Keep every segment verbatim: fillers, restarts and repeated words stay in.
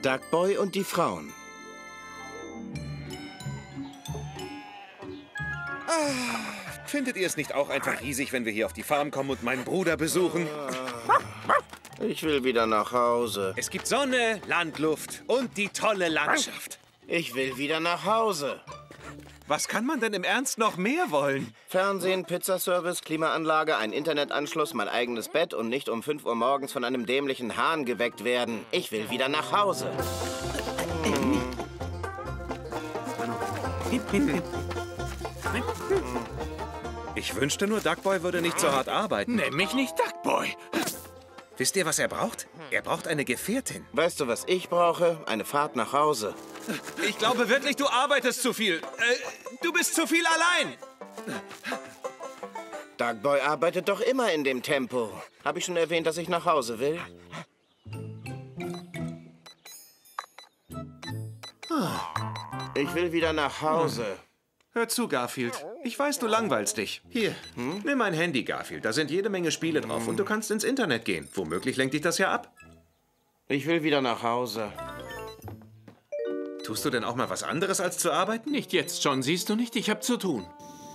Duckboy und die Frauen. Ah, findet ihr es nicht auch einfach riesig, wenn wir hier auf die Farm kommen und meinen Bruder besuchen? Ich will wieder nach Hause. Es gibt Sonne, Landluft und die tolle Landschaft. Ich will wieder nach Hause. Was kann man denn im Ernst noch mehr wollen? Fernsehen, Pizzaservice, Klimaanlage, ein Internetanschluss, mein eigenes Bett und nicht um fünf Uhr morgens von einem dämlichen Hahn geweckt werden. Ich will wieder nach Hause. Ich wünschte nur, Duckboy würde nicht so hart arbeiten. Nenn mich nicht Duckboy. Wisst ihr, was er braucht? Er braucht eine Gefährtin. Weißt du, was ich brauche? Eine Fahrt nach Hause. Ich glaube wirklich, du arbeitest zu viel. Äh, du bist zu viel allein. Duckboy arbeitet doch immer in dem Tempo. Habe ich schon erwähnt, dass ich nach Hause will? Ich will wieder nach Hause. Hör zu, Garfield. Ich weiß, du langweilst dich. Hier, hm? nimm mein Handy, Garfield. Da sind jede Menge Spiele drauf hm. und du kannst ins Internet gehen. Womöglich lenkt dich das ja ab. Ich will wieder nach Hause. Tust du denn auch mal was anderes, als zu arbeiten? Nicht jetzt schon, siehst du nicht? Ich hab zu tun.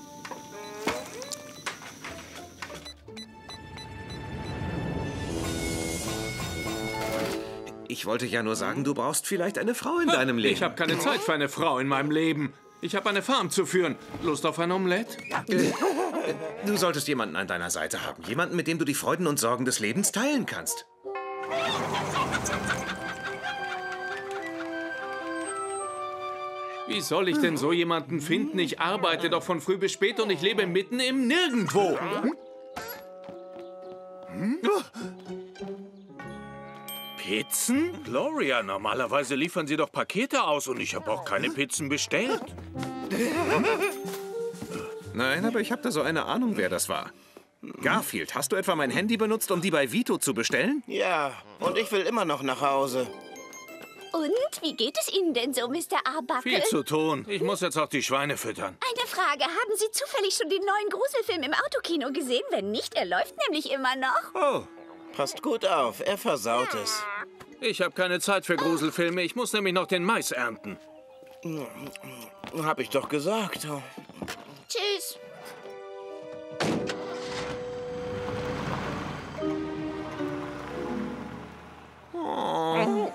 Ich wollte ja nur sagen, du brauchst vielleicht eine Frau in deinem Leben. Ich habe keine Zeit für eine Frau in meinem Leben. Ich habe eine Farm zu führen. Lust auf ein Omelett? Du solltest jemanden an deiner Seite haben. Jemanden, mit dem du die Freuden und Sorgen des Lebens teilen kannst. Wie soll ich denn so jemanden finden? Ich arbeite doch von früh bis spät und ich lebe mitten im Nirgendwo. Hm? Pizzen? Gloria, normalerweise liefern Sie doch Pakete aus und ich habe auch keine Pizzen bestellt. Nein, aber ich habe da so eine Ahnung, wer das war. Garfield, hast du etwa mein Handy benutzt, um die bei Vito zu bestellen? Ja, und ich will immer noch nach Hause. Und, wie geht es Ihnen denn so, Mister Arbuckle? Viel zu tun. Ich muss jetzt auch die Schweine füttern. Eine Frage, haben Sie zufällig schon den neuen Gruselfilm im Autokino gesehen? Wenn nicht, er läuft nämlich immer noch. Oh. Passt gut auf, er versaut es. Ich habe keine Zeit für Gruselfilme. Ich muss nämlich noch den Mais ernten. Hab ich doch gesagt. Tschüss. Oh.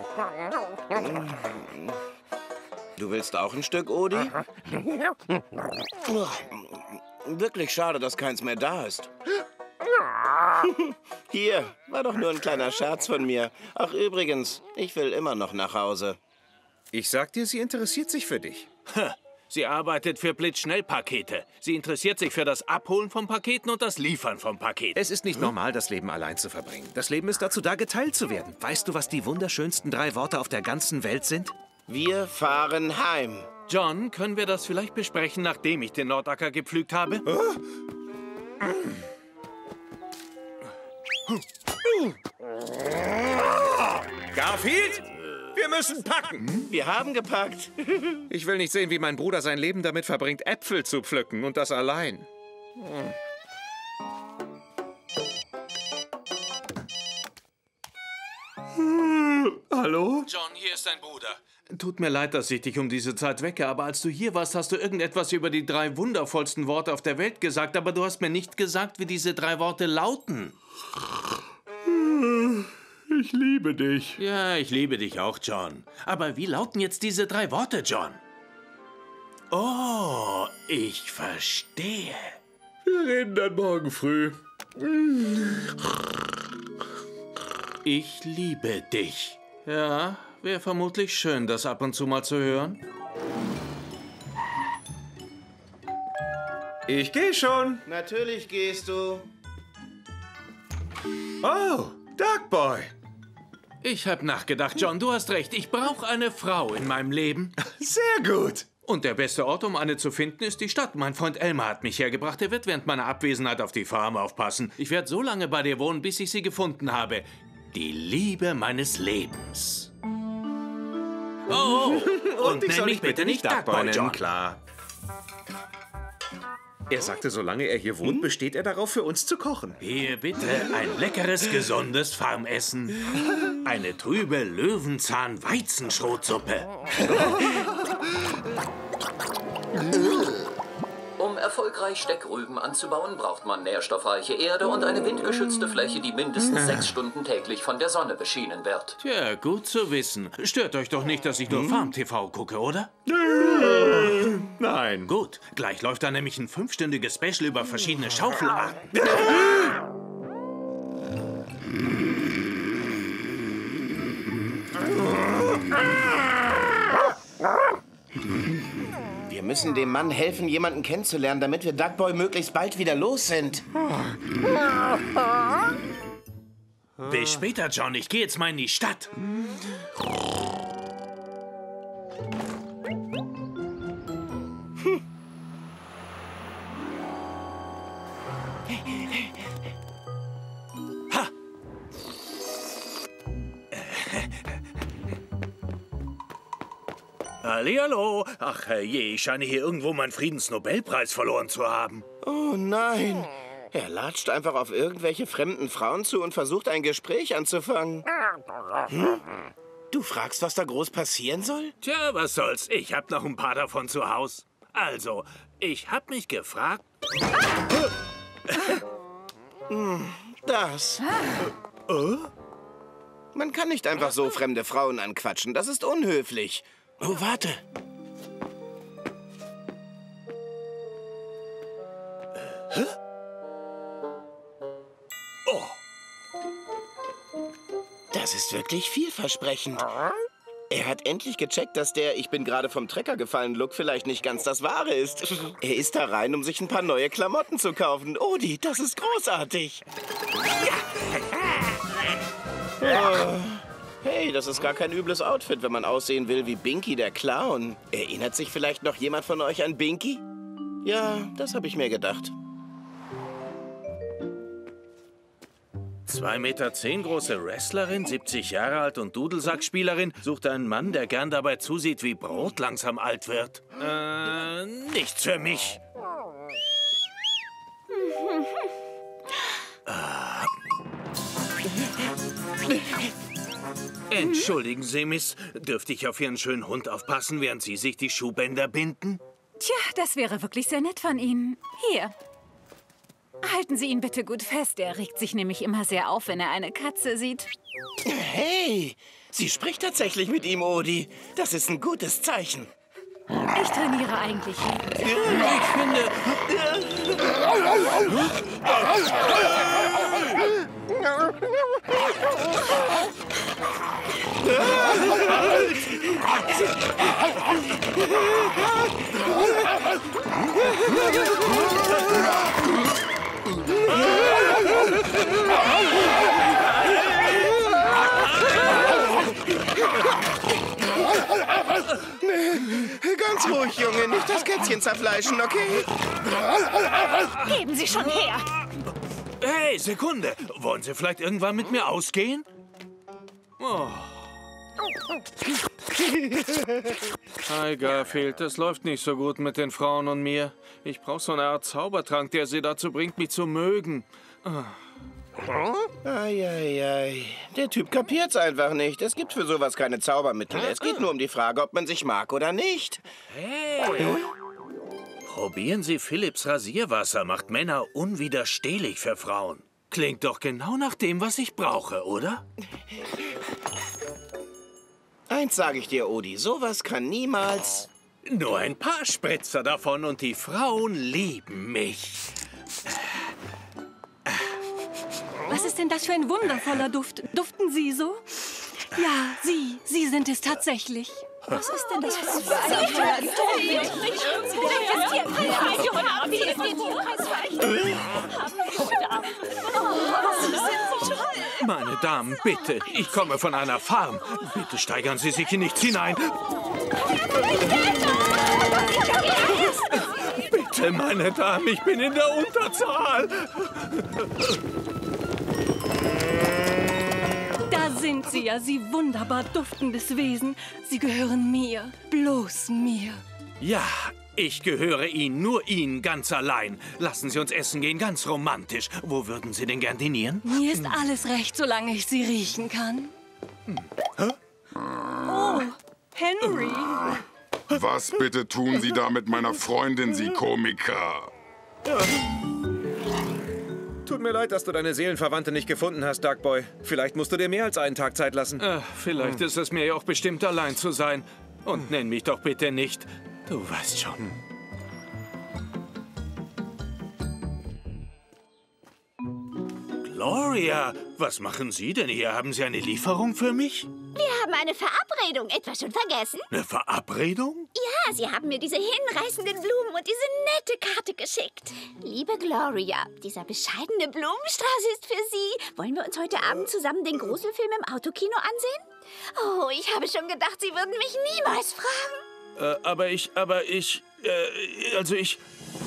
Du willst auch ein Stück, Odi? Wirklich schade, dass keins mehr da ist. Hier, war doch nur ein kleiner Scherz von mir. Ach, übrigens, ich will immer noch nach Hause. Ich sag dir, sie interessiert sich für dich. Sie arbeitet für Blitzschnellpakete. Sie interessiert sich für das Abholen von Paketen und das Liefern von Paketen. Es ist nicht normal, das Leben allein zu verbringen. Das Leben ist dazu da, geteilt zu werden. Weißt du, was die wunderschönsten drei Worte auf der ganzen Welt sind? Wir fahren heim. John, können wir das vielleicht besprechen, nachdem ich den Nordacker gepflügt habe? Oh. Garfield, wir müssen packen. Wir haben gepackt. Ich will nicht sehen, wie mein Bruder sein Leben damit verbringt, Äpfel zu pflücken und das allein. Hallo? John, hier ist dein Bruder. Tut mir leid, dass ich dich um diese Zeit wecke, aber als du hier warst, hast du irgendetwas über die drei wundervollsten Worte auf der Welt gesagt, aber du hast mir nicht gesagt, wie diese drei Worte lauten. Ich liebe dich. Ja, ich liebe dich auch, John. Aber wie lauten jetzt diese drei Worte, John? Oh, ich verstehe. Wir reden dann morgen früh. Ich liebe dich. Ja, wäre vermutlich schön, das ab und zu mal zu hören. Ich gehe schon. Natürlich gehst du. Oh, Duckboy. Ich habe nachgedacht, John, du hast recht. Ich brauche eine Frau in meinem Leben. Sehr gut. Und der beste Ort, um eine zu finden, ist die Stadt. Mein Freund Elmer hat mich hergebracht. Er wird während meiner Abwesenheit auf die Farm aufpassen. Ich werde so lange bei dir wohnen, bis ich sie gefunden habe. Die Liebe meines Lebens. Oh, und, und nenn mich bitte nicht Duckboy nennen, John. Klar. Er sagte, solange er hier wohnt, besteht er darauf, für uns zu kochen. Hier bitte ein leckeres, gesundes Farmessen. Eine trübe Löwenzahn-Weizenschrotsuppe. Um erfolgreich Steckrüben anzubauen, braucht man nährstoffreiche Erde und eine windgeschützte Fläche, die mindestens sechs Stunden täglich von der Sonne beschienen wird. Tja, gut zu wissen. Stört euch doch nicht, dass ich nur Farm-T V gucke, oder? Nein. Gut, gleich läuft da nämlich ein fünfstündiges Special über verschiedene Schaufelarten. Wir müssen dem Mann helfen, jemanden kennenzulernen, damit wir Duckboy möglichst bald wieder los sind. Bis später, John. Ich gehe jetzt mal in die Stadt. Ha! Hallihallo. Ach herrje, ich scheine hier irgendwo meinen Friedensnobelpreis verloren zu haben. Oh nein. Er latscht einfach auf irgendwelche fremden Frauen zu und versucht, ein Gespräch anzufangen. Hm? Du fragst, was da groß passieren soll? Tja, was soll's. Ich hab noch ein paar davon zu Haus. Also, ich hab mich gefragt... Das. Man kann nicht einfach so fremde Frauen anquatschen. Das ist unhöflich. Oh, warte. Hä? Oh. Das ist wirklich vielversprechend. Er hat endlich gecheckt, dass der Ich bin gerade vom Trecker gefallen Look vielleicht nicht ganz das Wahre ist. Er ist da rein, um sich ein paar neue Klamotten zu kaufen. Odi, das ist großartig. Oh. Hey, das ist gar kein übles Outfit, wenn man aussehen will wie Binky der Clown. Erinnert sich vielleicht noch jemand von euch an Binky? Ja, das habe ich mir gedacht. zwei Meter zehn große Wrestlerin, siebzig Jahre alt und Dudelsackspielerin, sucht einen Mann, der gern dabei zusieht, wie Brot langsam alt wird. Äh, nichts für mich. ah. Entschuldigen Sie, Miss, dürfte ich auf Ihren schönen Hund aufpassen, während Sie sich die Schuhbänder binden? Tja, das wäre wirklich sehr nett von Ihnen. Hier. Halten Sie ihn bitte gut fest. Er regt sich nämlich immer sehr auf, wenn er eine Katze sieht. Hey, sie spricht tatsächlich mit ihm, Odi. Das ist ein gutes Zeichen. Ich trainiere eigentlich. Ich finde... Ganz ruhig, Junge. Nicht das Kätzchen zerfleischen, okay? Geben Sie schon her! Hey, Sekunde. Wollen Sie vielleicht irgendwann mit mir ausgehen? Oh. Hi, Garfield. Das läuft nicht so gut mit den Frauen und mir. Ich brauche so eine Art Zaubertrank, der sie dazu bringt, mich zu mögen. Eieiei. Der Typ kapiert's einfach nicht. Es gibt für sowas keine Zaubermittel. Es geht nur um die Frage, ob man sich mag oder nicht. Hey! Probieren Sie Philips Rasierwasser. Macht Männer unwiderstehlich für Frauen. Klingt doch genau nach dem, was ich brauche, oder? Eins sage ich dir, Odi. Sowas kann niemals... Nur ein paar Spritzer davon und die Frauen lieben mich. Was ist denn das für ein wundervoller Duft? Duften Sie so? Ja, Sie. Sie sind es tatsächlich. Was ist denn das für ein Meine Damen, bitte, ich komme von einer Farm. Bitte steigern Sie sich in nichts hinein. Bitte, meine Damen, ich bin in der Unterzahl. Da sind Sie ja, Sie wunderbar duftendes Wesen. Sie gehören mir, bloß mir. Ja, Ich gehöre Ihnen, nur Ihnen, ganz allein. Lassen Sie uns essen gehen, ganz romantisch. Wo würden Sie denn gern dinieren? Mir ist alles recht, solange ich sie riechen kann. Hä? Oh, Henry. Was bitte tun Sie da mit meiner Freundin, Sie Komiker? Tut mir leid, dass du deine Seelenverwandte nicht gefunden hast, Darkboy. Vielleicht musst du dir mehr als einen Tag Zeit lassen. Äh, vielleicht ist es mir ja auch bestimmt, allein zu sein. Und nenn mich doch bitte nicht. Du weißt schon. Gloria, was machen Sie denn hier? Haben Sie eine Lieferung für mich? Wir haben eine Verabredung. Etwa schon vergessen? Eine Verabredung? Ja, Sie haben mir diese hinreißenden Blumen und diese nette Karte geschickt. Liebe Gloria, dieser bescheidene Blumenstrauß ist für Sie. Wollen wir uns heute Abend zusammen den Gruselfilm im Autokino ansehen? Oh, ich habe schon gedacht, Sie würden mich niemals fragen. Äh, aber ich, aber ich, äh, also ich...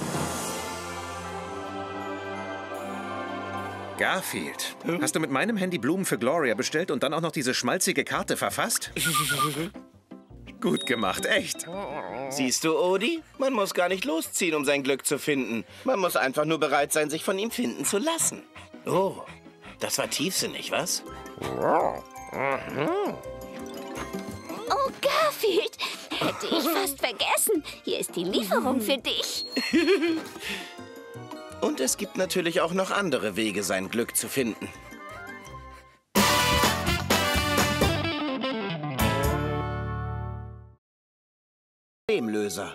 Garfield, hast du mit meinem Handy Blumen für Gloria bestellt und dann auch noch diese schmalzige Karte verfasst? Gut gemacht, echt. Siehst du, Odie? Man muss gar nicht losziehen, um sein Glück zu finden. Man muss einfach nur bereit sein, sich von ihm finden zu lassen. Oh, das war tiefsinnig, was? Oh, Garfield, hätte ich fast vergessen. Hier ist die Lieferung für dich. Und es gibt natürlich auch noch andere Wege, sein Glück zu finden. Problemlöser.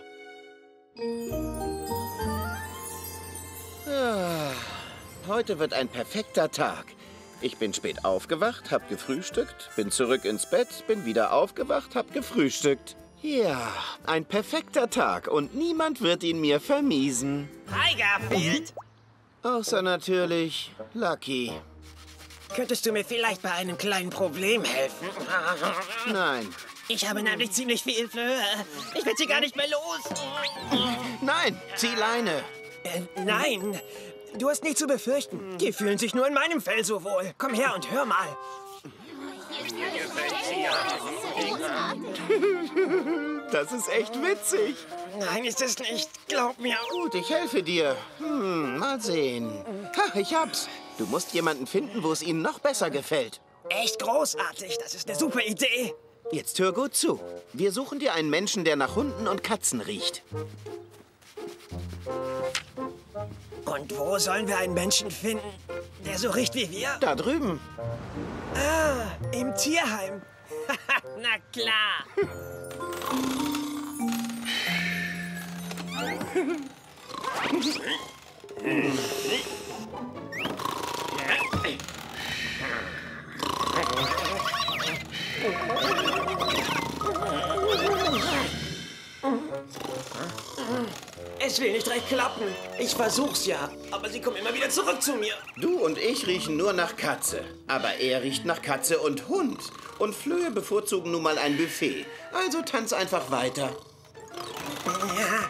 Ah, heute wird ein perfekter Tag. Ich bin spät aufgewacht, hab gefrühstückt, bin zurück ins Bett, bin wieder aufgewacht, hab gefrühstückt. Ja, ein perfekter Tag und niemand wird ihn mir vermiesen. Hi, Garfield. Außer natürlich Lucky. Könntest du mir vielleicht bei einem kleinen Problem helfen? Nein. Ich habe nämlich ziemlich viel Flöhe. Ich will sie gar nicht mehr los. Nein, zieh Leine. Äh, nein, du hast nichts zu befürchten. Die fühlen sich nur in meinem Fell so wohl. Komm her und hör mal. Das ist echt witzig. Nein, ist es nicht. Glaub mir. Gut, ich helfe dir. Hm, mal sehen. Ha, ich hab's. Du musst jemanden finden, wo es ihnen noch besser gefällt. Echt großartig. Das ist eine super Idee. Jetzt hör gut zu. Wir suchen dir einen Menschen, der nach Hunden und Katzen riecht. Und wo sollen wir einen Menschen finden, der so riecht wie wir? Da drüben. Ah, im Tierheim. Na klar. Es will nicht recht klappen. Ich versuch's ja, aber sie kommen immer wieder zurück zu mir. Du und ich riechen nur nach Katze. Aber er riecht nach Katze und Hund. Und Flöhe bevorzugen nun mal ein Buffet. Also tanz einfach weiter. Ja.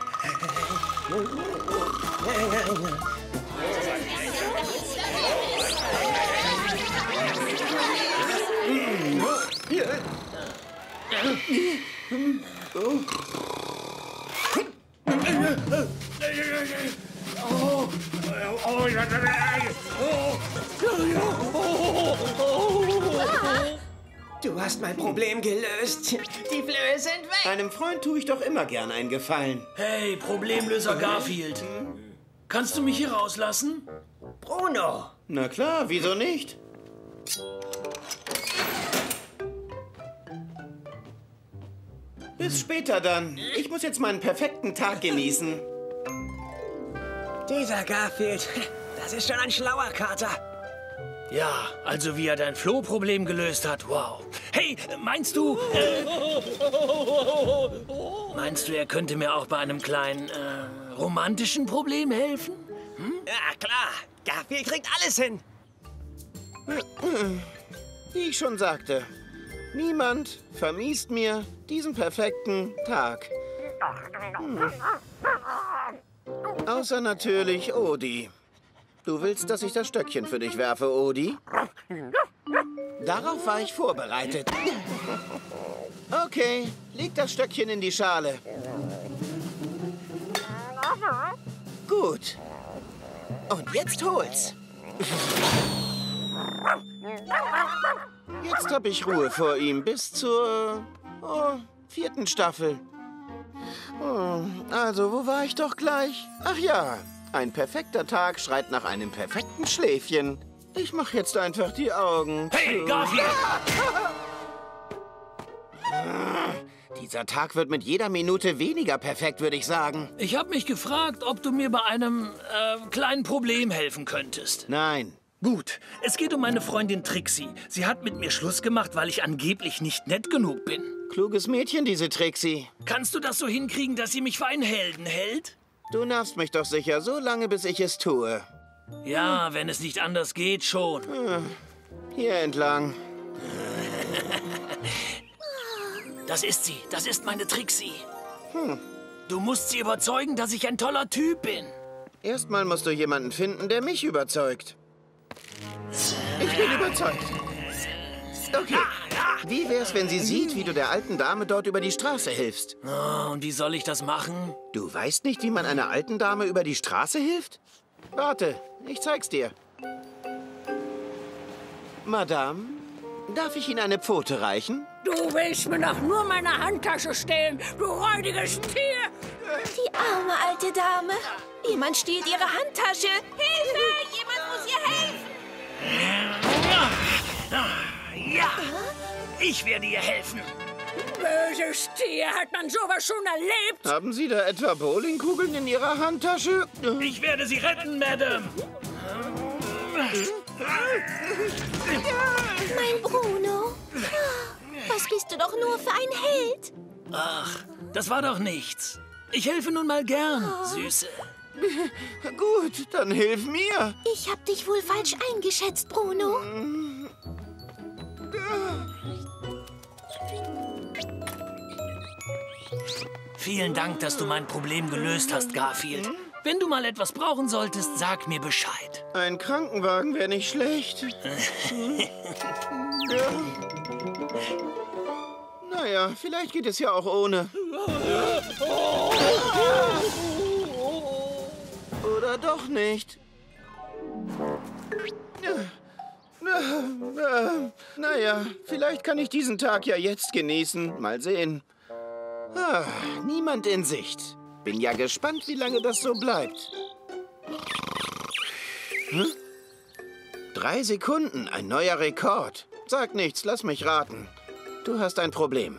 Du hast mein Problem gelöst. Die Flöhe sind weg. Einem Freund tue ich doch immer gern einen Gefallen. Hey, Problemlöser Garfield. Kannst du mich hier rauslassen? Bruno. Na klar, wieso nicht? Bis später dann. Ich muss jetzt meinen perfekten Tag genießen. Dieser Garfield, das ist schon ein schlauer Kater. Ja, also wie er dein Flohproblem gelöst hat, wow. Hey, meinst du... Äh, meinst du, er könnte mir auch bei einem kleinen, äh, romantischen Problem helfen? Hm? Ja, klar. Garfield kriegt alles hin. Wie ich schon sagte, niemand vermiest mir diesen perfekten Tag. Hm. Außer natürlich Odie. Du willst, dass ich das Stöckchen für dich werfe, Odie? Darauf war ich vorbereitet. Okay, leg das Stöckchen in die Schale. Gut. Und jetzt hol's. Jetzt habe ich Ruhe vor ihm bis zur oh, vierten Staffel. Oh, also, wo war ich doch gleich? Ach ja, ein perfekter Tag schreit nach einem perfekten Schläfchen. Ich mach jetzt einfach die Augen. Hey, Garfield! Dieser Tag wird mit jeder Minute weniger perfekt, würde ich sagen. Ich habe mich gefragt, ob du mir bei einem äh, kleinen Problem helfen könntest. Nein. Gut, es geht um meine Freundin Trixie. Sie hat mit mir Schluss gemacht, weil ich angeblich nicht nett genug bin. Kluges Mädchen, diese Trixie. Kannst du das so hinkriegen, dass sie mich für einen Helden hält? Du nervst mich doch sicher so lange, bis ich es tue. Ja, wenn es nicht anders geht, schon. Hier entlang. Das ist sie. Das ist meine Trixie. Hm. Du musst sie überzeugen, dass ich ein toller Typ bin. Erstmal musst du jemanden finden, der mich überzeugt. Ich bin überzeugt. Okay. Wie wär's, wenn sie sieht, wie du der alten Dame dort über die Straße hilfst? Oh, und wie soll ich das machen? Du weißt nicht, wie man einer alten Dame über die Straße hilft? Warte, ich zeig's dir. Madame, darf ich Ihnen eine Pfote reichen? Du willst mir doch nur meine Handtasche stehlen, du räudiges Tier! Die arme alte Dame. Jemand stiehlt ihre Handtasche. Hilfe! Jemand muss ihr helfen! Ja, ich werde ihr helfen. Böses Tier, hat man sowas schon erlebt? Haben Sie da etwa Bowlingkugeln in Ihrer Handtasche? Ich werde Sie retten, Madame. Mein Bruno. Was bist du doch nur für ein Held? Ach, das war doch nichts. Ich helfe nun mal gern, oh. Süße. Gut, dann hilf mir. Ich hab dich wohl falsch eingeschätzt, Bruno. Vielen Dank, dass du mein Problem gelöst hast, Garfield. Wenn du mal etwas brauchen solltest, sag mir Bescheid. Ein Krankenwagen wäre nicht schlecht. Ja. Naja, vielleicht geht es ja auch ohne. Oder doch nicht. Naja, vielleicht kann ich diesen Tag ja jetzt genießen. Mal sehen. Ah, niemand in Sicht. Bin ja gespannt, wie lange das so bleibt. Hm? Drei Sekunden, ein neuer Rekord. Sag nichts, lass mich raten. Du hast ein Problem.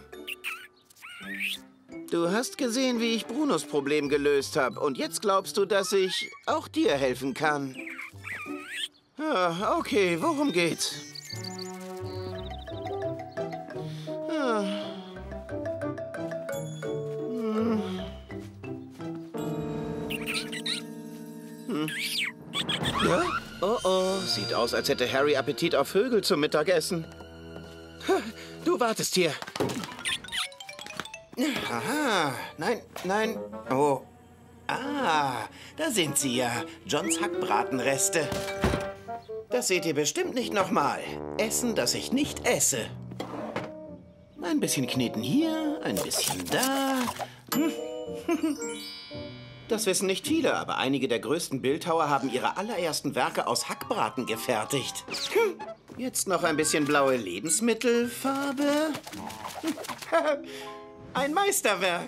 Du hast gesehen, wie ich Brunos Problem gelöst habe. Und jetzt glaubst du, dass ich auch dir helfen kann. Ah, okay, worum geht's? Ah. Hm. Hm. Ja? Oh oh, sieht aus, als hätte Harry Appetit auf Vögel zum Mittagessen. Du wartest hier. Aha, nein, nein. Oh. Ah, da sind sie ja. Johns Hackbratenreste. Das seht ihr bestimmt nicht nochmal. Essen, das ich nicht esse. Ein bisschen kneten hier, ein bisschen da. Hm. Das wissen nicht viele, aber einige der größten Bildhauer haben ihre allerersten Werke aus Hackbraten gefertigt. Hm. Jetzt noch ein bisschen blaue Lebensmittelfarbe. Ein Meisterwerk.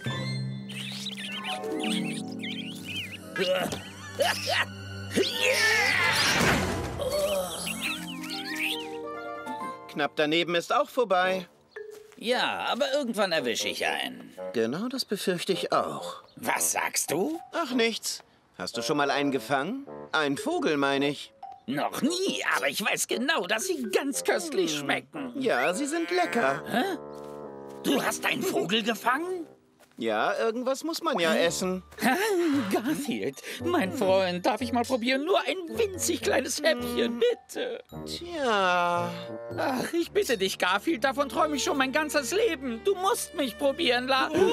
Knapp daneben ist auch vorbei. Ja, aber irgendwann erwische ich einen. Genau das befürchte ich auch. Was sagst du? Ach, nichts. Hast du schon mal einen gefangen? Einen Vogel, meine ich. Noch nie, aber ich weiß genau, dass sie ganz köstlich schmecken. Ja, sie sind lecker. Hä? Du hast einen Vogel gefangen? Ja, irgendwas muss man ja essen. Garfield, mein Freund, darf ich mal probieren? Nur ein winzig kleines Häppchen, bitte. Tja. Ach, ich bitte dich, Garfield, davon träume ich schon mein ganzes Leben. Du musst mich probieren lassen.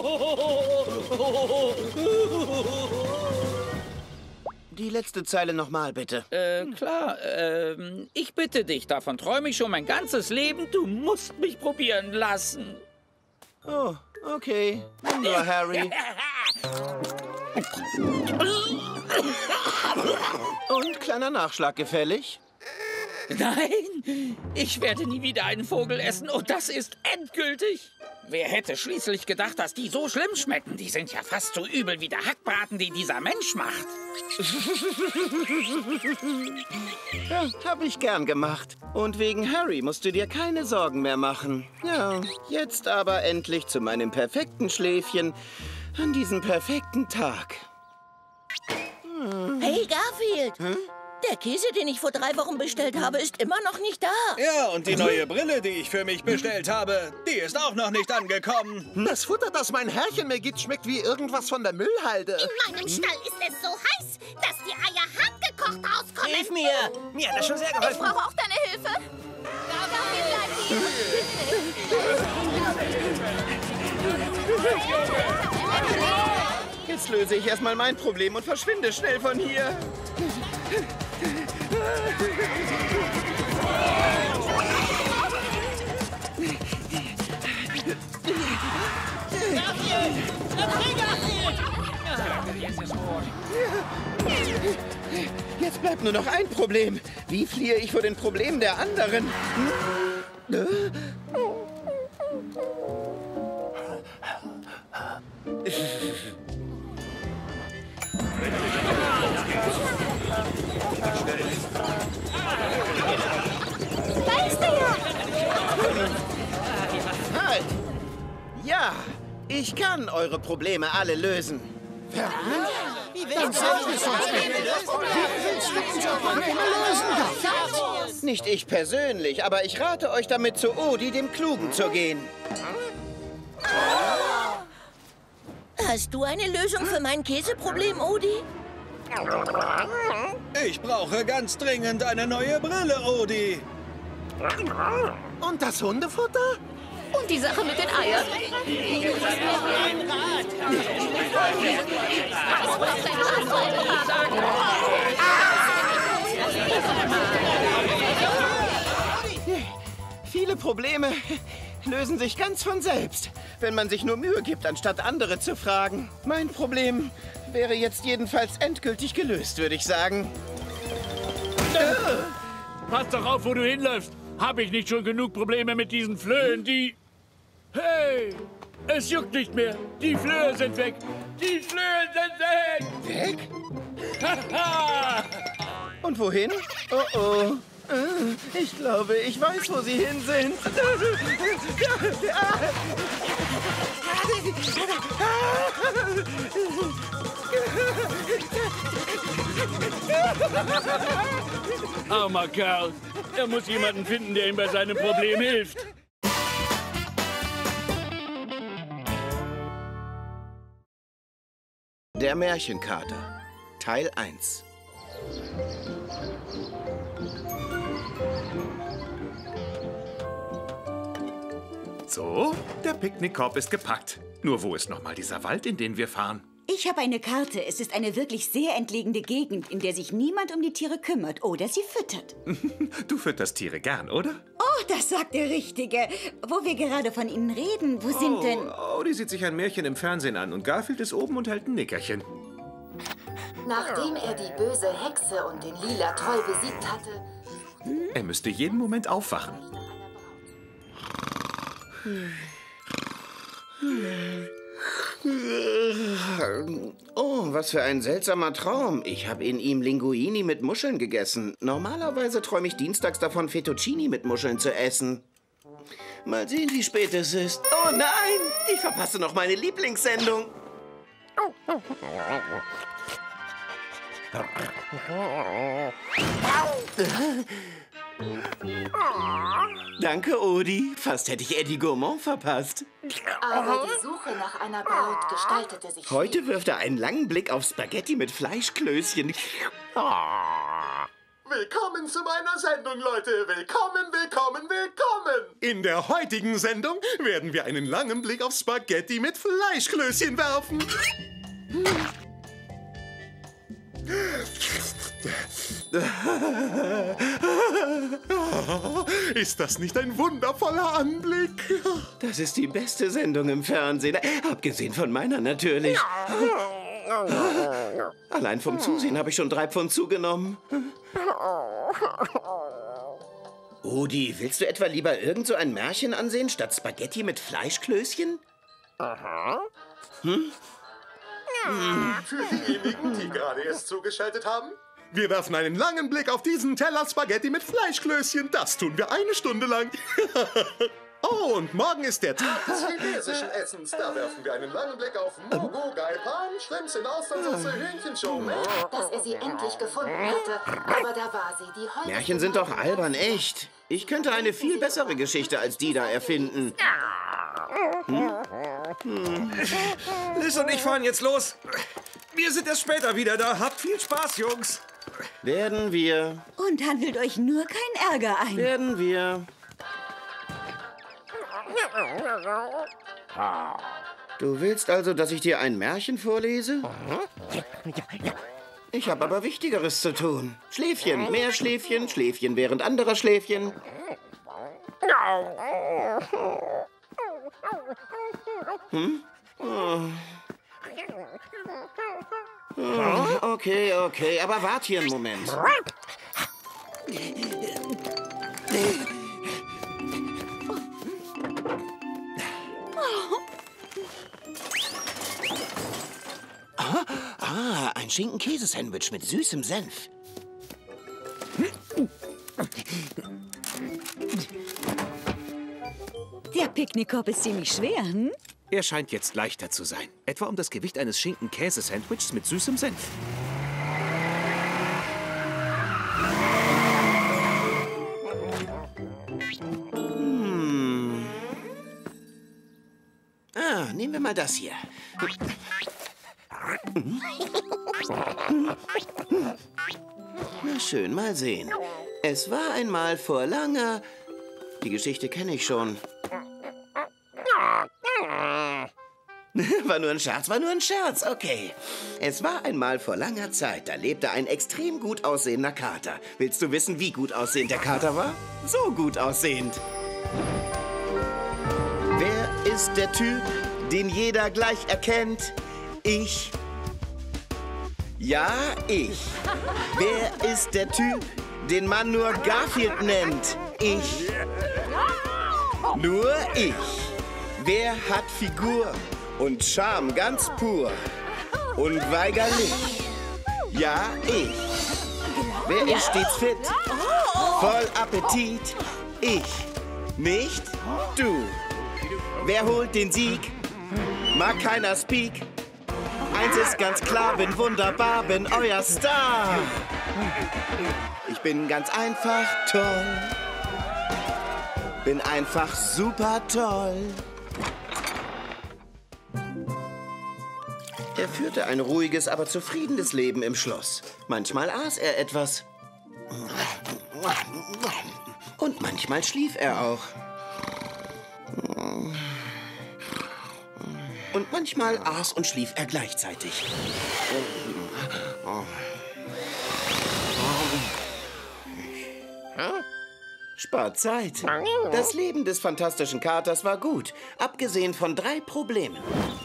Die letzte Zeile nochmal, bitte. Äh, klar. Ähm, ich bitte dich, davon träume ich schon mein ganzes Leben. Du musst mich probieren lassen. Oh, okay. Nimm nur, Harry. Und kleiner Nachschlag gefällig? Nein, ich werde nie wieder einen Vogel essen und das ist endgültig. Wer hätte schließlich gedacht, dass die so schlimm schmecken? Die sind ja fast so übel wie der Hackbraten, den dieser Mensch macht. Ja, hab ich gern gemacht. Und wegen Harry musst du dir keine Sorgen mehr machen. Ja, jetzt aber endlich zu meinem perfekten Schläfchen an diesem perfekten Tag. Hey, Garfield! Hm? Der Käse, den ich vor drei Wochen bestellt habe, ist immer noch nicht da. Ja, und die neue Brille, die ich für mich bestellt habe, die ist auch noch nicht angekommen. Das Futter, das mein Herrchen mir gibt, schmeckt wie irgendwas von der Müllhalde. In meinem Stall ist es so heiß, dass die Eier hart gekocht rauskommen. Hilf mir! Mir hat das schon sehr geholfen. Ich brauche auch deine Hilfe. Garfield, bleib hier. Jetzt löse ich erstmal mein Problem und verschwinde schnell von hier. Jetzt bleibt nur noch ein Problem. Wie fliehe ich vor den Problemen der anderen? Da ist er ja! Halt! Ja, ich kann eure Probleme alle lösen. Wie willst du unsere Probleme lösen? Nicht ich persönlich, aber ich rate euch damit zu Odi, dem Klugen, zu gehen. Hast du eine Lösung für mein Käseproblem, Odi? Ich brauche ganz dringend eine neue Brille, Odi. Und das Hundefutter? Und die Sache mit den Eiern. Viele Probleme lösen sich ganz von selbst, wenn man sich nur Mühe gibt, anstatt andere zu fragen. Mein Problem wäre jetzt jedenfalls endgültig gelöst, würde ich sagen. Pass doch auf, wo du hinläufst. Habe ich nicht schon genug Probleme mit diesen Flöhen, die... Hey, es juckt nicht mehr. Die Flöhe sind weg. Die Flöhe sind weg. Weg? Und wohin? Oh oh. Ich glaube, ich weiß, wo sie hin sind. Armer Kerl. Er muss jemanden finden, der ihm bei seinem Problem hilft. Der Märchenkater, Teil eins. So, der Picknickkorb ist gepackt. Nur wo ist noch mal dieser Wald, in den wir fahren? Ich habe eine Karte. Es ist eine wirklich sehr entlegene Gegend, in der sich niemand um die Tiere kümmert oder sie füttert. Du fütterst Tiere gern, oder? Oh, das sagt der Richtige. Wo wir gerade von ihnen reden, wo sind oh, denn... Oh, die sieht sich ein Märchen im Fernsehen an und Garfield ist oben und hält ein Nickerchen. Nachdem er die böse Hexe und den lila Troll besiegt hatte... Er müsste jeden Moment aufwachen. Oh, was für ein seltsamer Traum. Ich habe in ihm Linguini mit Muscheln gegessen. Normalerweise träume ich dienstags davon, Fettuccini mit Muscheln zu essen. Mal sehen, wie spät es ist. Oh nein, ich verpasse noch meine Lieblingssendung. Danke, Odi. Fast hätte ich Eddie Gourmand verpasst. Aber die Suche nach einer Braut gestaltete sich... Heute wirft er einen langen Blick auf Spaghetti mit Fleischklößchen. Willkommen zu meiner Sendung, Leute. Willkommen, willkommen, willkommen. In der heutigen Sendung werden wir einen langen Blick auf Spaghetti mit Fleischklößchen werfen. Ist das nicht ein wundervoller Anblick? Das ist die beste Sendung im Fernsehen. Abgesehen von meiner natürlich. Allein vom Zusehen habe ich schon drei Pfund zugenommen. Udi, willst du etwa lieber irgend so ein Märchen ansehen, statt Spaghetti mit Fleischklößchen? Hm? Für diejenigen, die gerade erst zugeschaltet haben. Wir werfen einen langen Blick auf diesen Teller Spaghetti mit Fleischklößchen. Das tun wir eine Stunde lang. Oh, und morgen ist der Tag des chinesischen Essens. Da werfen wir einen langen Blick auf Mogo, Gaipan, Schrimps in Austernsoße, Hühnchenshow. Dass er sie endlich gefunden hätte, aber da war sie, die heute... Märchen sind doch albern, echt. Ich könnte eine viel bessere Geschichte als die da erfinden. Hm? Hm. Liz und ich fahren jetzt los. Wir sind erst später wieder da. Habt viel Spaß, Jungs. Werden wir. Und handelt euch nur kein Ärger ein. Werden wir. Du willst also, dass ich dir ein Märchen vorlese? Ich habe aber Wichtigeres zu tun. Schläfchen, mehr Schläfchen, Schläfchen während anderer Schläfchen. Hm? Oh. Oh, okay, okay, aber wart hier einen Moment. Ah, ah, ein Schinken-Käse-Sandwich mit süßem Senf. Der Picknickkorb ist ziemlich schwer, hm? Er scheint jetzt leichter zu sein. Etwa um das Gewicht eines Schinken-Käse-Sandwichs mit süßem Senf. Hm. Ah, nehmen wir mal das hier. Na schön, mal sehen. Es war einmal vor langer... Die Geschichte kenne ich schon. War nur ein Scherz, war nur ein Scherz, okay. Es war einmal vor langer Zeit, da lebte ein extrem gut aussehender Kater. Willst du wissen, wie gut aussehend der Kater war? So gut aussehend. Wer ist der Typ, den jeder gleich erkennt? Ich. Ja, ich. Wer ist der Typ, den man nur Garfield nennt? Ich. Nur ich. Wer hat Figur und Charme ganz pur? Unweigerlich. Ja, ich. Wer ist stets fit? Voll Appetit? Ich. Nicht du. Wer holt den Sieg? Mag keiner Speak. Eins ist ganz klar, bin wunderbar, bin euer Star. Ich bin ganz einfach toll. Bin einfach super toll. Er führte ein ruhiges, aber zufriedenes Leben im Schloss. Manchmal aß er etwas. Und manchmal schlief er auch. Und manchmal aß und schlief er gleichzeitig. Spart Zeit. Das Leben des fantastischen Katers war gut, abgesehen von drei Problemen.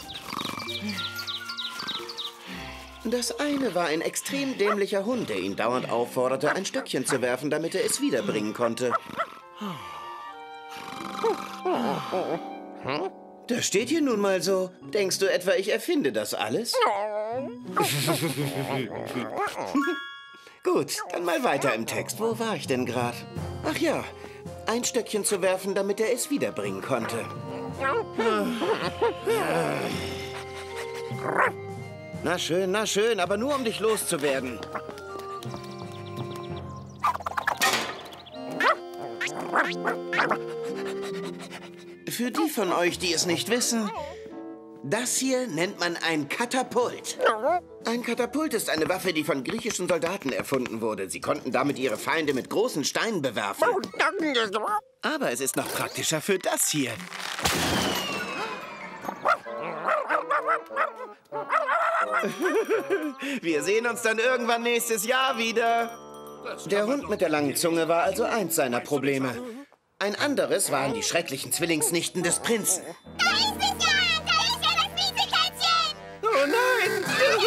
Das eine war ein extrem dämlicher Hund, der ihn dauernd aufforderte, ein Stöckchen zu werfen, damit er es wiederbringen konnte. Das steht hier nun mal so. Denkst du etwa, ich erfinde das alles? Gut, dann mal weiter im Text. Wo war ich denn gerade? Ach ja, ein Stöckchen zu werfen, damit er es wiederbringen konnte. Na schön, na schön, aber nur um dich loszuwerden. Für die von euch, die es nicht wissen, das hier nennt man ein Katapult. Ein Katapult ist eine Waffe, die von griechischen Soldaten erfunden wurde. Sie konnten damit ihre Feinde mit großen Steinen bewerfen. Aber es ist noch praktischer für das hier. Wir sehen uns dann irgendwann nächstes Jahr wieder. Der Hund mit der langen Zunge war also eins seiner Probleme. Ein anderes waren die schrecklichen Zwillingsnichten des Prinzen. Da ist es ja! Da ist ja das Miesekätzchen! Oh nein!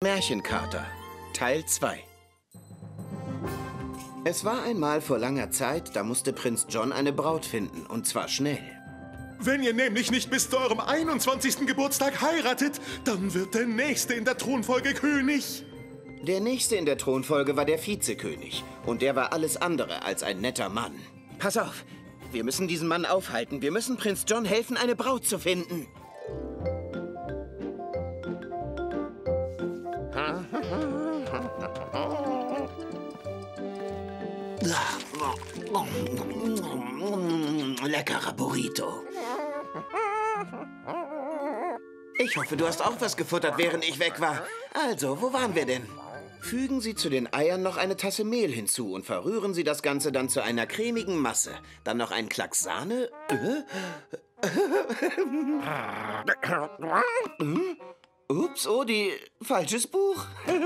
Märchenkater, Teil zwei. Es war einmal vor langer Zeit, da musste Prinz John eine Braut finden, und zwar schnell. Wenn ihr nämlich nicht bis zu eurem einundzwanzigsten Geburtstag heiratet, dann wird der Nächste in der Thronfolge König. Der Nächste in der Thronfolge war der Vizekönig, und der war alles andere als ein netter Mann. Pass auf, wir müssen diesen Mann aufhalten. Wir müssen Prinz John helfen, eine Braut zu finden. Leckerer Burrito. Ich hoffe, du hast auch was gefuttert, während ich weg war. Also, wo waren wir denn? Fügen Sie zu den Eiern noch eine Tasse Mehl hinzu und verrühren Sie das Ganze dann zu einer cremigen Masse. Dann noch einen Klacks Sahne. Ups, Odi, falsches Buch.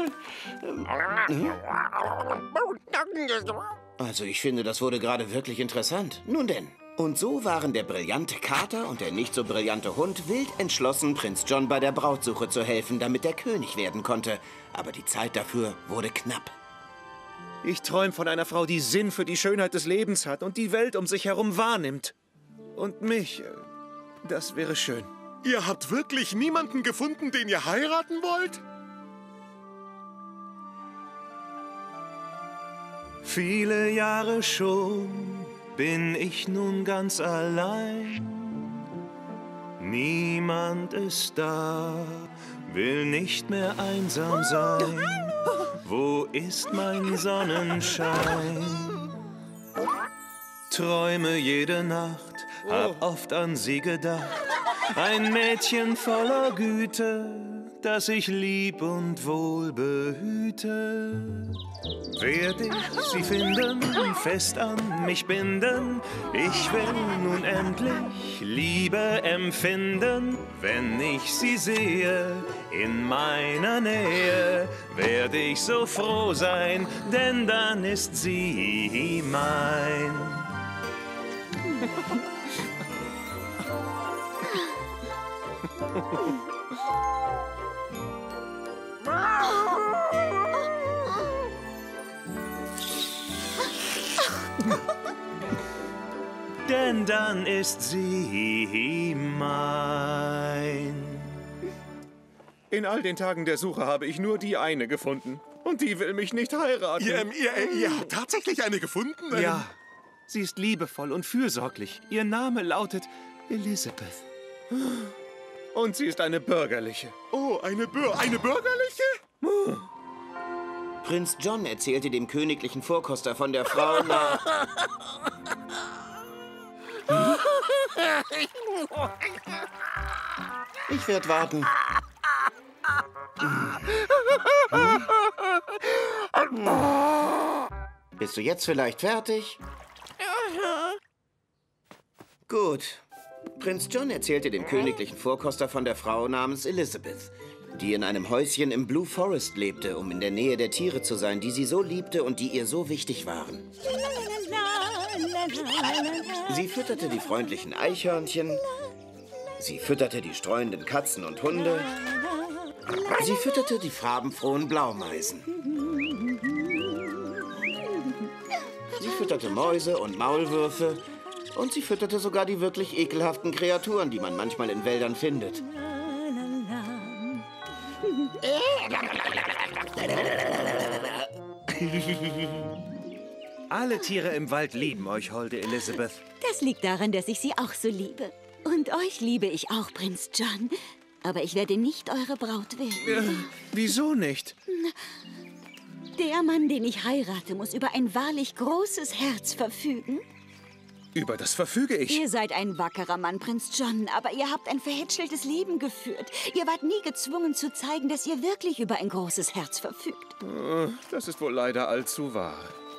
Also, ich finde, das wurde gerade wirklich interessant. Nun denn. Und so waren der brillante Kater und der nicht so brillante Hund wild entschlossen, Prinz John bei der Brautsuche zu helfen, damit er König werden konnte. Aber die Zeit dafür wurde knapp. Ich träume von einer Frau, die Sinn für die Schönheit des Lebens hat und die Welt um sich herum wahrnimmt. Und mich, das wäre schön. Ihr habt wirklich niemanden gefunden, den ihr heiraten wollt? Viele Jahre schon bin ich nun ganz allein. Niemand ist da, will nicht mehr einsam sein. Wo ist mein Sonnenschein? Träume jede Nacht, hab oft an sie gedacht. Ein Mädchen voller Güte, das ich lieb und wohl behüte. Werde ich sie finden, fest an mich binden. Ich will nun endlich Liebe empfinden. Wenn ich sie sehe in meiner Nähe, werde ich so froh sein, denn dann ist sie mein. Denn dann ist sie mein. In all den Tagen der Suche habe ich nur die eine gefunden. Und die will mich nicht heiraten. Ihr, ihr, ihr habt tatsächlich eine gefunden? Ja. Sie ist liebevoll und fürsorglich. Ihr Name lautet Elizabeth. Und sie ist eine bürgerliche. Oh, eine, Bür eine bürgerliche? Oh. Prinz John erzählte dem königlichen Vorkoster von der Frau nach... Ich werde warten. Bist du jetzt vielleicht fertig? Gut. Prinz John erzählte dem königlichen Vorkoster von der Frau namens Elizabeth, die in einem Häuschen im Blue Forest lebte, um in der Nähe der Tiere zu sein, die sie so liebte und die ihr so wichtig waren. Sie fütterte die freundlichen Eichhörnchen, sie fütterte die streuenden Katzen und Hunde, sie fütterte die farbenfrohen Blaumeisen. Sie fütterte Mäuse und Maulwürfe und sie fütterte sogar die wirklich ekelhaften Kreaturen, die man manchmal in Wäldern findet. Alle Tiere im Wald lieben euch, holde Elizabeth. Das liegt daran, dass ich sie auch so liebe. Und euch liebe ich auch, Prinz John. Aber ich werde nicht eure Braut werden. Äh, wieso nicht? Der Mann, den ich heirate, muss über ein wahrlich großes Herz verfügen. Über das verfüge ich. Ihr seid ein wackerer Mann, Prinz John, aber ihr habt ein verhätscheltes Leben geführt. Ihr wart nie gezwungen zu zeigen, dass ihr wirklich über ein großes Herz verfügt. Das ist wohl leider allzu wahr.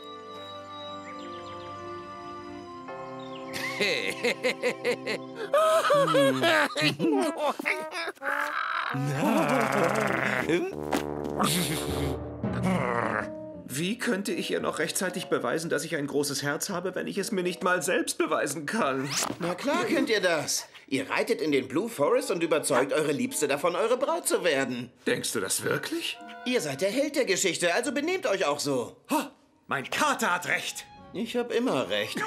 Wie könnte ich ihr noch rechtzeitig beweisen, dass ich ein großes Herz habe, wenn ich es mir nicht mal selbst beweisen kann? Na klar könnt ihr das. Ihr reitet in den Blue Forest und überzeugt eure Liebste davon, eure Braut zu werden. Denkst du das wirklich? Ihr seid der Held der Geschichte, also benehmt euch auch so. Oh, mein Kater hat recht. Ich hab immer recht.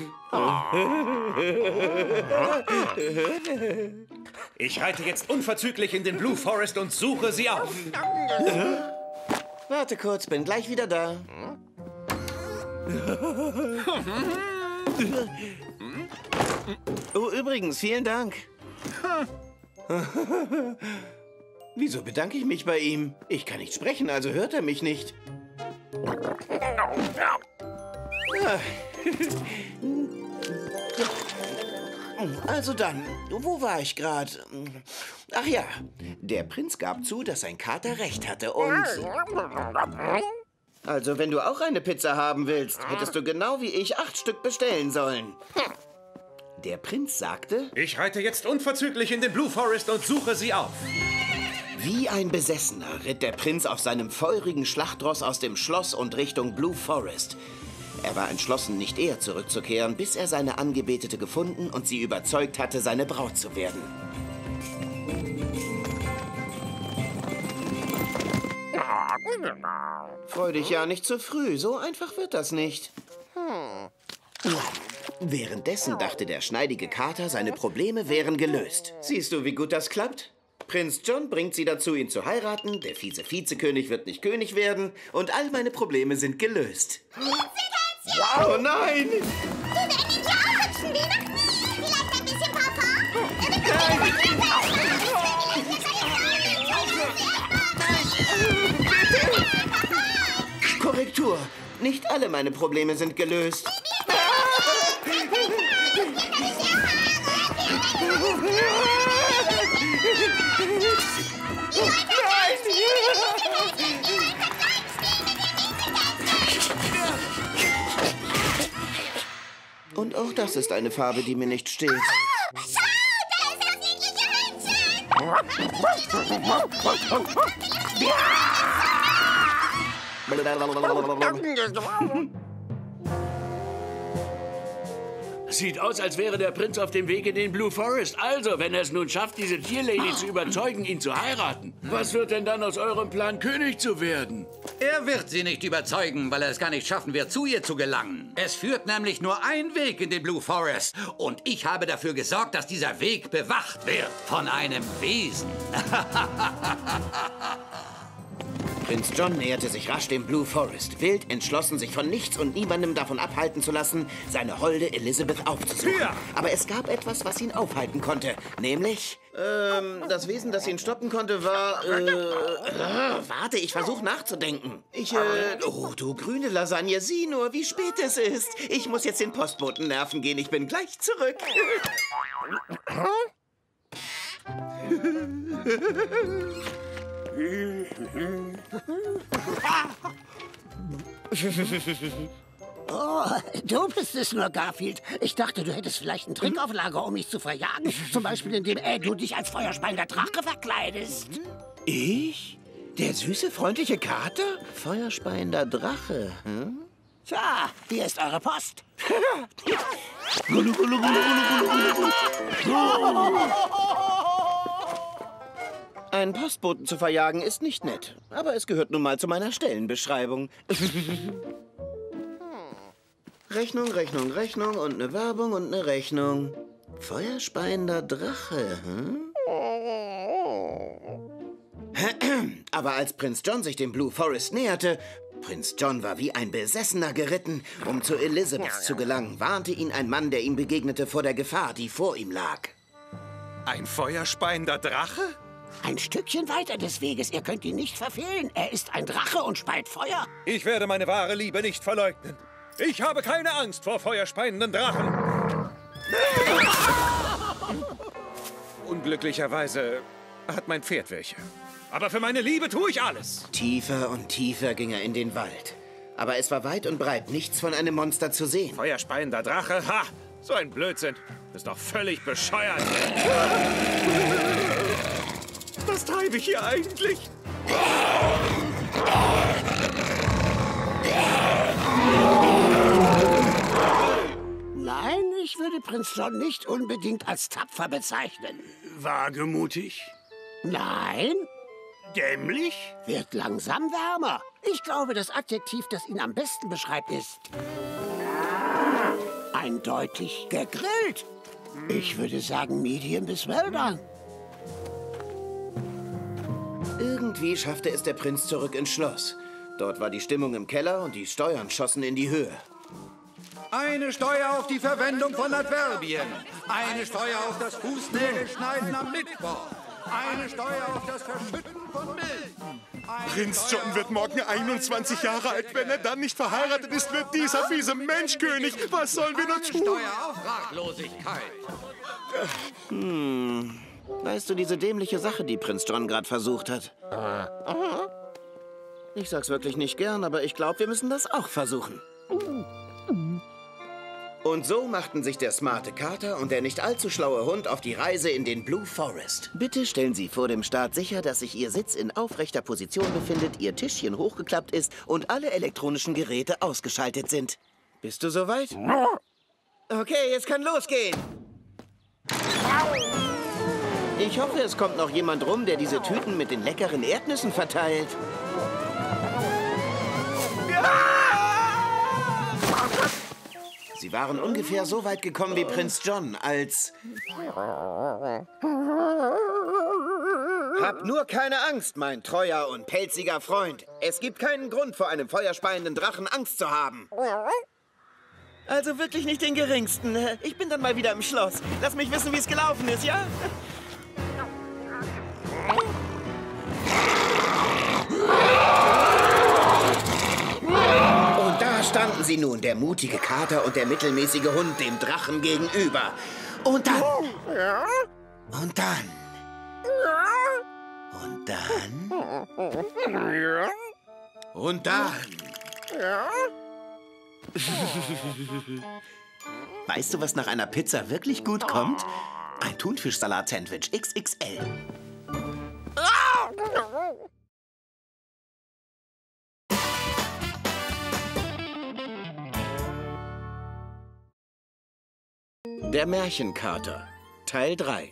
Ich reite jetzt unverzüglich in den Blue Forest und suche sie auf. Warte kurz, bin gleich wieder da. Oh, übrigens, vielen Dank. Wieso bedanke ich mich bei ihm? Ich kann nicht sprechen, also hört er mich nicht. Also dann, wo war ich gerade? Ach ja, der Prinz gab zu, dass sein Kater recht hatte und... Also, wenn du auch eine Pizza haben willst, hättest du genau wie ich acht Stück bestellen sollen. Der Prinz sagte... Ich reite jetzt unverzüglich in den Blue Forest und suche sie auf. Wie ein Besessener ritt der Prinz auf seinem feurigen Schlachtross aus dem Schloss und Richtung Blue Forest. Er war entschlossen, nicht eher zurückzukehren, bis er seine Angebetete gefunden und sie überzeugt hatte, seine Braut zu werden. Freu dich ja nicht zu früh, so einfach wird das nicht. Währenddessen dachte der schneidige Kater, seine Probleme wären gelöst. Siehst du, wie gut das klappt? Prinz John bringt sie dazu, ihn zu heiraten, der fiese Vizekönig wird nicht König werden und all meine Probleme sind gelöst. Oh nein! Du werden ihn ja auch hüpfen wie noch nie. Vielleicht ein bisschen Papa? Korrektur. Nicht alle meine Probleme sind gelöst. Und auch das ist eine Farbe, die mir nicht steht. Oh, schau, da ist das niedliche Händchen. Sieht aus, als wäre der Prinz auf dem Weg in den Blue Forest. Also, wenn er es nun schafft, diese Tierlady zu überzeugen, ihn zu heiraten. Was wird denn dann aus eurem Plan, König zu werden? Er wird sie nicht überzeugen, weil er es gar nicht schaffen wird, zu ihr zu gelangen. Es führt nämlich nur ein Weg in den Blue Forest. Und ich habe dafür gesorgt, dass dieser Weg bewacht wird von einem Wesen. Prinz John näherte sich rasch dem Blue Forest, wild entschlossen, sich von nichts und niemandem davon abhalten zu lassen, seine holde Elizabeth aufzusuchen. Ja. Aber es gab etwas, was ihn aufhalten konnte, nämlich... Ähm, das Wesen, das ihn stoppen konnte, war... Äh, äh, warte, ich versuche nachzudenken. Ich, äh... Oh, du grüne Lasagne, sieh nur, wie spät es ist. Ich muss jetzt den Postboten nerven gehen, ich bin gleich zurück. Oh, du bist es nur, Garfield. Ich dachte, du hättest vielleicht einen Trick auf Lager, um mich zu verjagen. Zum Beispiel, indem äh, du dich als feuerspeiender Drache verkleidest. Ich? Der süße, freundliche Kater? Feuerspeiender Drache, hm? Tja, hier ist eure Post. Einen Postboten zu verjagen ist nicht nett, aber es gehört nun mal zu meiner Stellenbeschreibung. Rechnung, Rechnung, Rechnung und eine Werbung und eine Rechnung. Feuerspeiender Drache, hm? Aber als Prinz John sich dem Blue Forest näherte, Prinz John war wie ein Besessener geritten, um zu Elizabeth zu gelangen, warnte ihn ein Mann, der ihm begegnete, vor der Gefahr, die vor ihm lag. Ein feuerspeiender Drache? Ein Stückchen weiter des Weges. Ihr könnt ihn nicht verfehlen. Er ist ein Drache und speit Feuer. Ich werde meine wahre Liebe nicht verleugnen. Ich habe keine Angst vor feuerspeienden Drachen. Unglücklicherweise hat mein Pferd welche. Aber für meine Liebe tue ich alles. Tiefer und tiefer ging er in den Wald. Aber es war weit und breit nichts von einem Monster zu sehen. Feuerspeiender Drache? Ha! So ein Blödsinn. Ist doch völlig bescheuert. Was treibe ich hier eigentlich? Nein, ich würde würde Prinz John nicht unbedingt als tapfer bezeichnen. Wagemutig? Nein. Dämlich? Wird langsam wärmer. Ich glaube, das Adjektiv, das ihn am besten beschreibt, ist eindeutig gegrillt. Ich würde sagen medium bis well done. Irgendwie schaffte es der Prinz zurück ins Schloss. Dort war die Stimmung im Keller und die Steuern schossen in die Höhe. Eine Steuer auf die Verwendung von Adverbien. Eine Steuer auf das Fußnägelschneiden am Mittwoch. Eine Steuer auf das Verschütten von Milch. Prinz John wird morgen einundzwanzig Jahre alt. Wenn er dann nicht verheiratet ist, wird dieser fiese Mensch König. Was sollen wir nur tun? Steuer auf Ratlosigkeit. Hm. Weißt du, diese dämliche Sache, die Prinz John gerade versucht hat? Ich sag's wirklich nicht gern, aber ich glaube, wir müssen das auch versuchen. Und so machten sich der smarte Kater und der nicht allzu schlaue Hund auf die Reise in den Blue Forest. Bitte stellen Sie vor dem Start sicher, dass sich Ihr Sitz in aufrechter Position befindet, Ihr Tischchen hochgeklappt ist und alle elektronischen Geräte ausgeschaltet sind. Bist du soweit? Okay, es kann losgehen. Ich hoffe, es kommt noch jemand rum, der diese Tüten mit den leckeren Erdnüssen verteilt. Sie waren ungefähr so weit gekommen wie Prinz John, als... Hab nur keine Angst, mein treuer und pelziger Freund. Es gibt keinen Grund, vor einem feuerspeienden Drachen Angst zu haben. Also wirklich nicht den geringsten. Ich bin dann mal wieder im Schloss. Lass mich wissen, wie es gelaufen ist, ja? Und da standen sie nun, der mutige Kater und der mittelmäßige Hund, dem Drachen gegenüber. Und dann... Und dann... Und dann... Und dann... Weißt du, was nach einer Pizza wirklich gut kommt? Ein Thunfischsalat-Sandwich X X L. Der Märchenkater, Teil drei.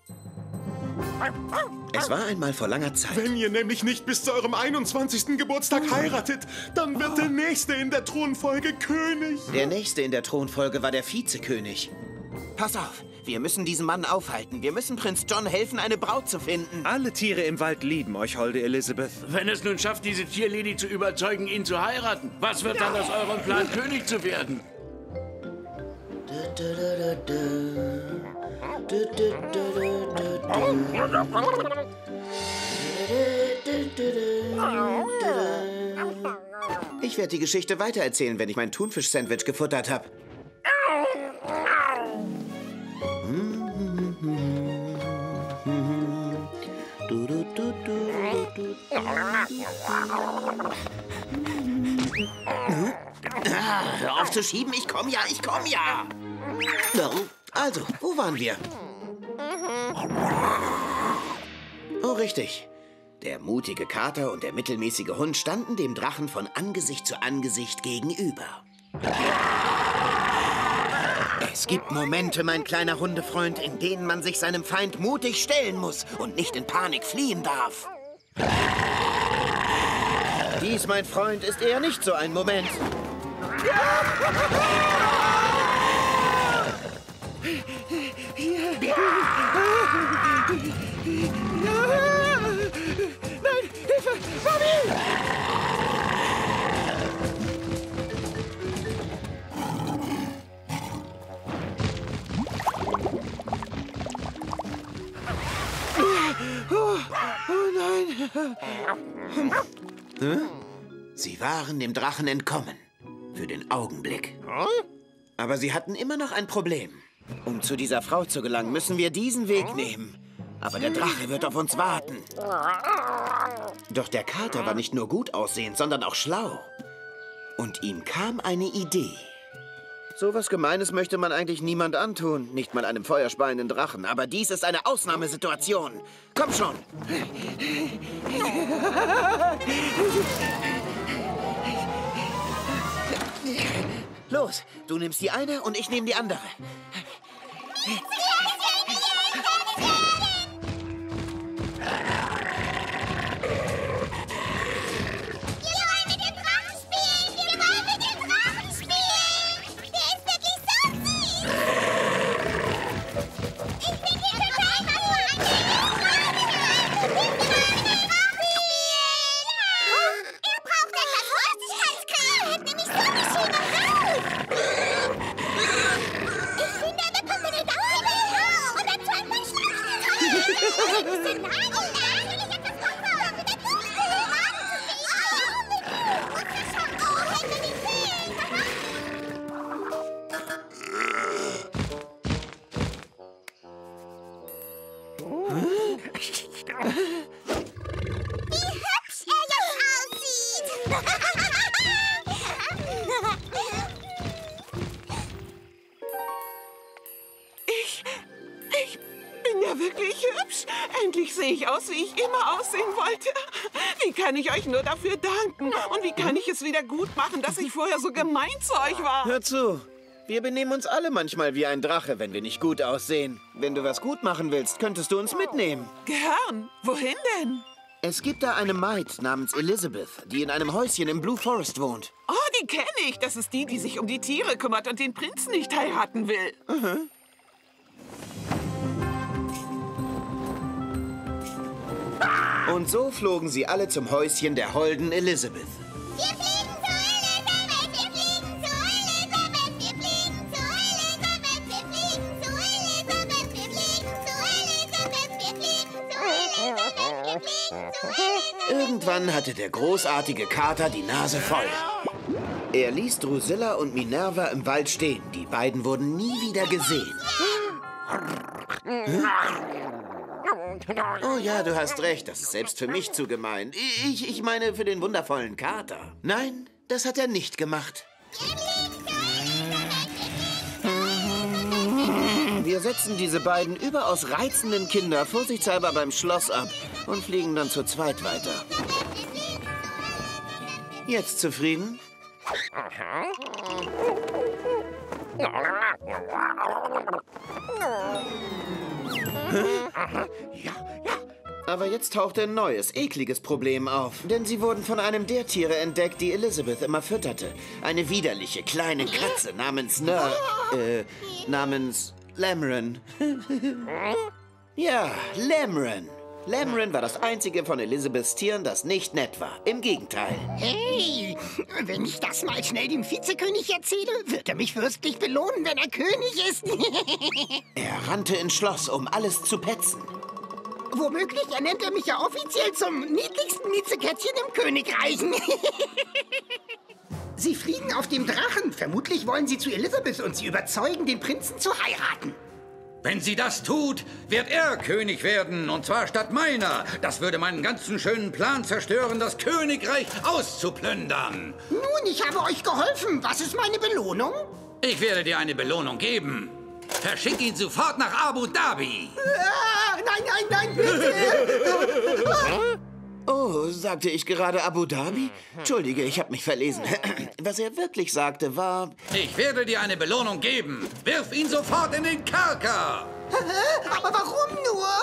Es war einmal vor langer Zeit. Wenn ihr nämlich nicht bis zu eurem einundzwanzigsten Geburtstag heiratet, dann wird der Nächste in der Thronfolge König. Der Nächste in der Thronfolge war der Vizekönig. Pass auf, wir müssen diesen Mann aufhalten. Wir müssen Prinz John helfen, eine Braut zu finden. Alle Tiere im Wald lieben euch, holde Elizabeth. Wenn es nun schafft, diese Tierlady zu überzeugen, ihn zu heiraten, was wird dann aus eurem Plan, König zu werden? Ich werde die Geschichte weitererzählen, wenn ich mein Thunfisch-Sandwich gefuttert habe. Hör auf zu schieben, ich komm ja, ich komm ja. Also, wo waren wir? Oh, richtig. Der mutige Kater und der mittelmäßige Hund standen dem Drachen von Angesicht zu Angesicht gegenüber. Es gibt Momente, mein kleiner Hundefreund, in denen man sich seinem Feind mutig stellen muss und nicht in Panik fliehen darf. Dies, mein Freund, ist eher nicht so ein Moment. Nein, Hilfe! Bobby! Oh, oh nein! Hm? Sie waren dem Drachen entkommen. Für den Augenblick. Aber sie hatten immer noch ein Problem. Um zu dieser Frau zu gelangen, müssen wir diesen Weg nehmen. Aber der Drache wird auf uns warten. Doch der Kater war nicht nur gut aussehend, sondern auch schlau. Und ihm kam eine Idee. So was Gemeines möchte man eigentlich niemand antun. Nicht mal einem feuerspeienden Drachen. Aber dies ist eine Ausnahmesituation. Komm schon! Los, du nimmst die eine und ich nehme die andere. Endlich sehe ich aus, wie ich immer aussehen wollte. Wie kann ich euch nur dafür danken? Und wie kann ich es wieder gut machen, dass ich vorher so gemein zu euch war? Hör zu. Wir benehmen uns alle manchmal wie ein Drache, wenn wir nicht gut aussehen. Wenn du was gut machen willst, könntest du uns mitnehmen. Gern. Wohin denn? Es gibt da eine Maid namens Elizabeth, die in einem Häuschen im Blue Forest wohnt. Oh, die kenne ich. Das ist die, die sich um die Tiere kümmert und den Prinzen nicht heiraten will. Mhm. Und so flogen sie alle zum Häuschen der holden Elizabeth. Wir fliegen zu Elisabeth, wir fliegen zu Elisabeth, wir fliegen zu Elisabeth, wir fliegen zu Elisabeth, wir fliegen zu Elisabeth, wir fliegen zu Elisabeth, wir fliegen zu Elisabeth. Irgendwann hatte der großartige Kater die Nase voll. Er ließ Drusilla und Minerva im Wald stehen. Die beiden wurden nie wieder gesehen. Hm? Oh ja, du hast recht. Das ist selbst für mich zu gemein. Ich, ich meine für den wundervollen Kater. Nein, das hat er nicht gemacht. Wir setzen diese beiden überaus reizenden Kinder vorsichtshalber beim Schloss ab und fliegen dann zu zweit weiter. Jetzt zufrieden? Ja, ja. Aber jetzt taucht ein neues, ekliges Problem auf. Denn sie wurden von einem der Tiere entdeckt, die Elizabeth immer fütterte. Eine widerliche, kleine Katze namens Ner... Äh, namens... Lemron. Ja, Lemron. Lemron war das einzige von Elizabeths Tieren, das nicht nett war. Im Gegenteil. Hey, wenn ich das mal schnell dem Vizekönig erzähle, wird er mich fürstlich belohnen, wenn er König ist. Er rannte ins Schloss, um alles zu petzen. Womöglich ernennt er mich ja offiziell zum niedlichsten Miezekätzchen im Königreich. Sie fliegen auf dem Drachen. Vermutlich wollen sie zu Elizabeth und sie überzeugen, den Prinzen zu heiraten. Wenn sie das tut, wird er König werden, und zwar statt meiner. Das würde meinen ganzen schönen Plan zerstören, das Königreich auszuplündern. Nun, ich habe euch geholfen. Was ist meine Belohnung? Ich werde dir eine Belohnung geben. Verschick ihn sofort nach Abu Dhabi. Ah, nein, nein, nein, bitte! Oh, sagte ich gerade Abu Dhabi? Entschuldige, ich habe mich verlesen. Was er wirklich sagte, war... Ich werde dir eine Belohnung geben. Wirf ihn sofort in den Kerker. Aber warum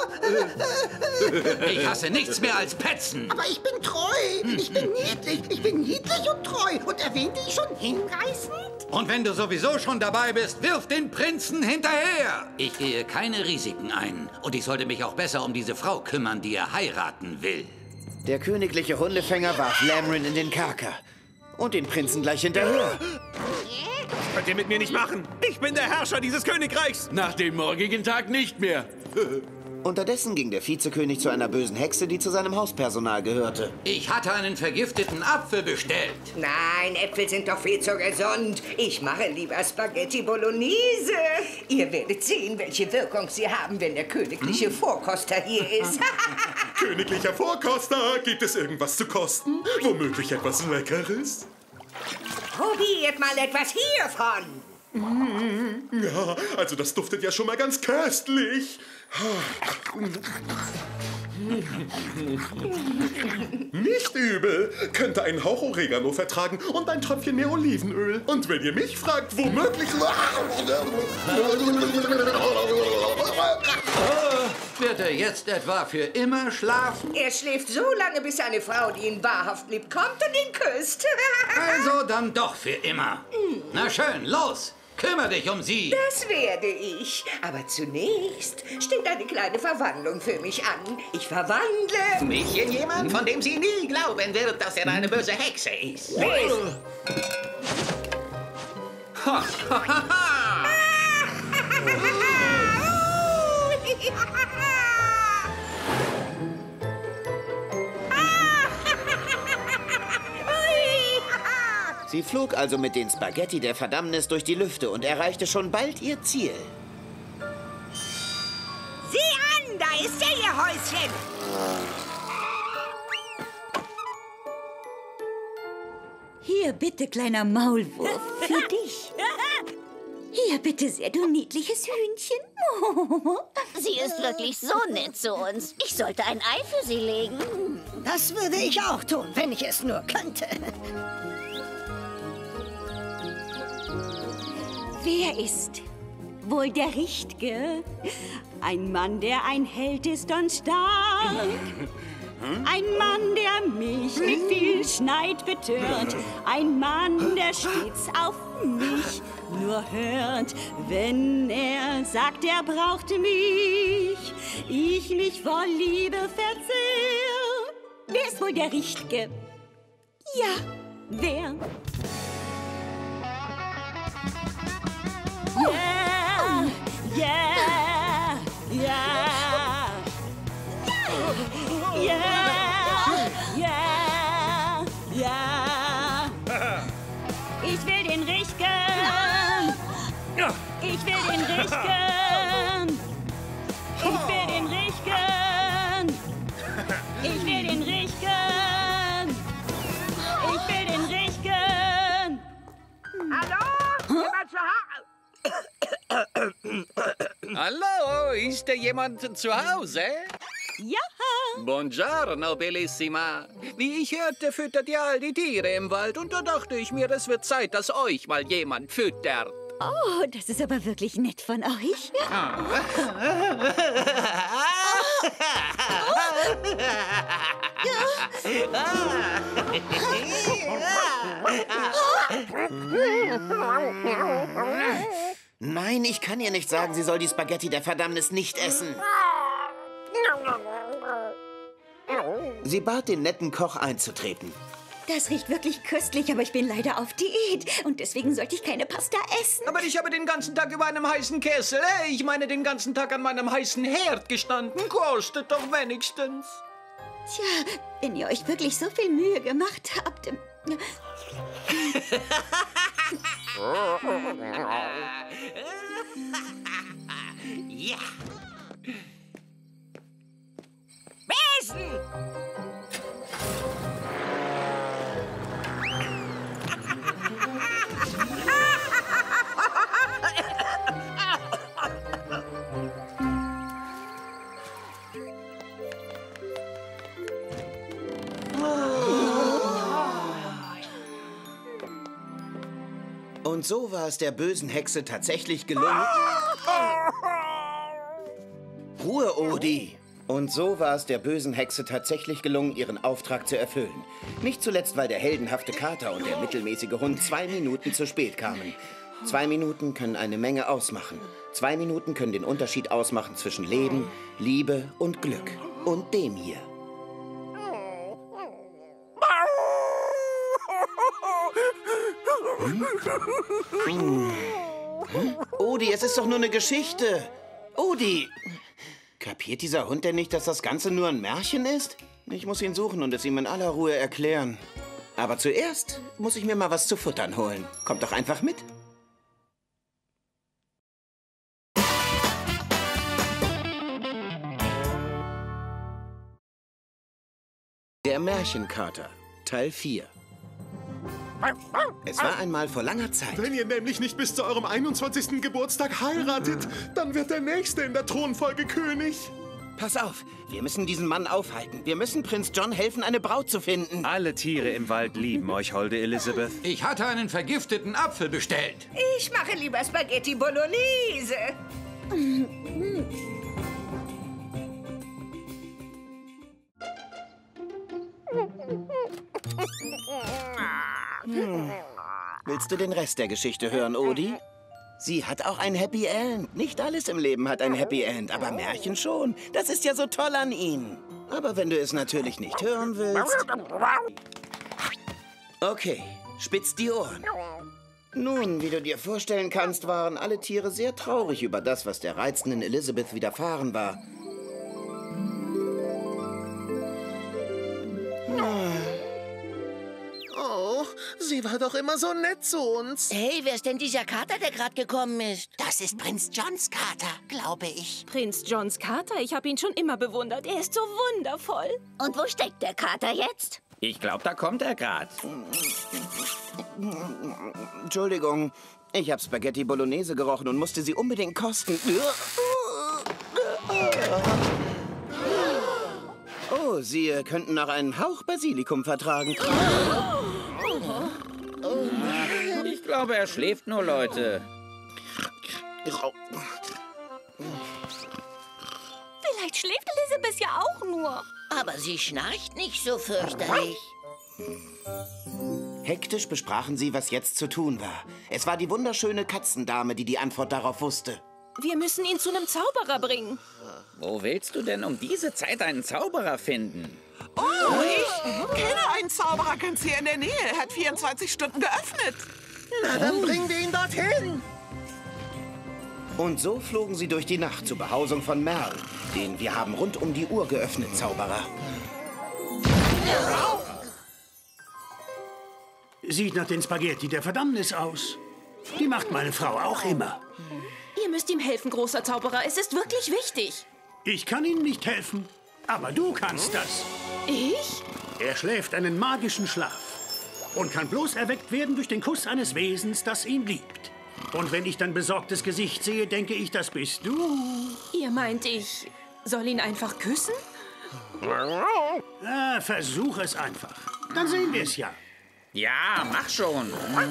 nur? Ich hasse nichts mehr als Petzen. Aber ich bin treu. Ich bin niedlich. Ich bin niedlich und treu. Und erwähnte ich schon hinreißend? Und wenn du sowieso schon dabei bist, wirf den Prinzen hinterher. Ich gehe keine Risiken ein. Und ich sollte mich auch besser um diese Frau kümmern, die er heiraten will. Der königliche Hundefänger warf Lemron in den Kerker. Und den Prinzen gleich hinterher. Das könnt ihr mit mir nicht machen. Ich bin der Herrscher dieses Königreichs. Nach dem morgigen Tag nicht mehr. Unterdessen ging der Vizekönig zu einer bösen Hexe, die zu seinem Hauspersonal gehörte. Ich hatte einen vergifteten Apfel bestellt. Nein, Äpfel sind doch viel zu gesund. Ich mache lieber Spaghetti Bolognese. Ihr werdet sehen, welche Wirkung sie haben, wenn der königliche Vorkoster hier ist. Königlicher Vorkoster, gibt es irgendwas zu kosten? Womöglich etwas Leckeres? Probiert mal etwas hiervon. Ja, also das duftet ja schon mal ganz köstlich. Nicht übel. Könnte einen Hauch Oregano vertragen und ein Tröpfchen mehr Olivenöl. Und wenn ihr mich fragt, womöglich... Wird er jetzt etwa für immer schlafen? Er schläft so lange, bis eine Frau, die ihn wahrhaft liebt, kommt und ihn küsst. Also dann doch für immer. Na schön, los! Kümmere dich um sie. Das werde ich. Aber zunächst steht eine kleine Verwandlung für mich an. Ich verwandle... Mich in jemand, von dem sie nie glauben wird, dass er eine böse Hexe ist. Wer ist... Ha, ha, ha, ha. Sie flog also mit den Spaghetti der Verdammnis durch die Lüfte und erreichte schon bald ihr Ziel. Sieh an, da ist ja ihr Häuschen. Hier, bitte, kleiner Maulwurf, für dich. Hier, bitte sehr, du niedliches Hühnchen. Sie ist wirklich so nett zu uns. Ich sollte ein Ei für sie legen. Das würde ich auch tun, wenn ich es nur könnte. Wer ist wohl der Richtige? Ein Mann, der ein Held ist und stark. Ein Mann, der mich mit viel Schneid betört. Ein Mann, der stets auf mich nur hört. Wenn er sagt, er braucht mich, ich mich vor Liebe verzehr. Wer ist wohl der Richtige? Ja, wer? Yeah, yeah, yeah, yeah, yeah, yeah. Ich will den Richtigen. Ich will den Richtigen. Ich will den Richtigen. Ich will den Richtigen. Ich will den Richtigen. Hallo? Jemand zu Hause? Hallo, ist da jemand zu Hause? Ja. Buongiorno, Bellissima. Wie ich hörte, füttert ihr all die Tiere im Wald. Und da dachte ich mir, es wird Zeit, dass euch mal jemand füttert. Oh, das ist aber wirklich nett von euch. Nein, ich kann ihr nicht sagen, sie soll die Spaghetti der Verdammnis nicht essen. Sie bat den netten Koch einzutreten. Das riecht wirklich köstlich, aber ich bin leider auf Diät. Und deswegen sollte ich keine Pasta essen. Aber ich habe den ganzen Tag über einem heißen Kessel, äh, ich meine den ganzen Tag an meinem heißen Herd gestanden. Kostet doch wenigstens. Tja, wenn ihr euch wirklich so viel Mühe gemacht habt... Ja. Besen! Und so war es der bösen Hexe tatsächlich gelungen... Ruhe, Odi! Und so war es der bösen Hexe tatsächlich gelungen, ihren Auftrag zu erfüllen. Nicht zuletzt, weil der heldenhafte Kater und der mittelmäßige Hund zwei Minuten zu spät kamen. Zwei Minuten können eine Menge ausmachen. Zwei Minuten können den Unterschied ausmachen zwischen Leben, Liebe und Glück. Und dem hier. Hm? Hm? Hm? Odi, es ist doch nur eine Geschichte. Odi! Kapiert dieser Hund denn nicht, dass das Ganze nur ein Märchen ist? Ich muss ihn suchen und es ihm in aller Ruhe erklären. Aber zuerst muss ich mir mal was zu futtern holen. Kommt doch einfach mit. Der Märchenkater, Teil vier. Es war einmal vor langer Zeit. Wenn ihr nämlich nicht bis zu eurem einundzwanzigsten Geburtstag heiratet, dann wird der Nächste in der Thronfolge König. Pass auf, wir müssen diesen Mann aufhalten. Wir müssen Prinz John helfen, eine Braut zu finden. Alle Tiere im Wald lieben euch, holde Elizabeth. Ich hatte einen vergifteten Apfel bestellt. Ich mache lieber Spaghetti Bolognese. Hm. Willst du den Rest der Geschichte hören, Odie? Sie hat auch ein Happy End. Nicht alles im Leben hat ein Happy End, aber Märchen schon. Das ist ja so toll an ihnen. Aber wenn du es natürlich nicht hören willst... Okay, spitz die Ohren. Nun, wie du dir vorstellen kannst, waren alle Tiere sehr traurig über das, was der reizenden Elizabeth widerfahren war. Oh, sie war doch immer so nett zu uns. Hey, wer ist denn dieser Kater, der gerade gekommen ist? Das ist Prinz Johns Kater, glaube ich. Prinz Johns Kater? Ich habe ihn schon immer bewundert. Er ist so wundervoll. Und wo steckt der Kater jetzt? Ich glaube, da kommt er gerade. Entschuldigung, ich habe Spaghetti Bolognese gerochen und musste sie unbedingt kosten. Oh, Sie könnten noch einen Hauch Basilikum vertragen. Ich glaube, er schläft nur, Leute. Vielleicht schläft Elizabeth ja auch nur. Aber sie schnarcht nicht so fürchterlich. Hektisch besprachen sie, was jetzt zu tun war. Es war die wunderschöne Katzendame, die die Antwort darauf wusste. Wir müssen ihn zu einem Zauberer bringen. Wo willst du denn um diese Zeit einen Zauberer finden? Oh, ich kenne einen Zauberer ganz hier in der Nähe. Er hat vierundzwanzig Stunden geöffnet. Na, dann bringen wir ihn dorthin. Und so flogen sie durch die Nacht zur Behausung von Merl, den wir haben rund um die Uhr geöffnet, Zauberer. Sieht nach den Spaghetti der Verdammnis aus. Die macht meine Frau auch immer. Ihr müsst ihm helfen, großer Zauberer. Es ist wirklich wichtig. Ich kann Ihnen nicht helfen, aber du kannst das. Ich? Er schläft einen magischen Schlaf und kann bloß erweckt werden durch den Kuss eines Wesens, das ihn liebt. Und wenn ich dein besorgtes Gesicht sehe, denke ich, das bist du. Ihr meint, ich soll ihn einfach küssen? Ah, versuch es einfach. Dann sehen wir es ja. Ja, mach schon.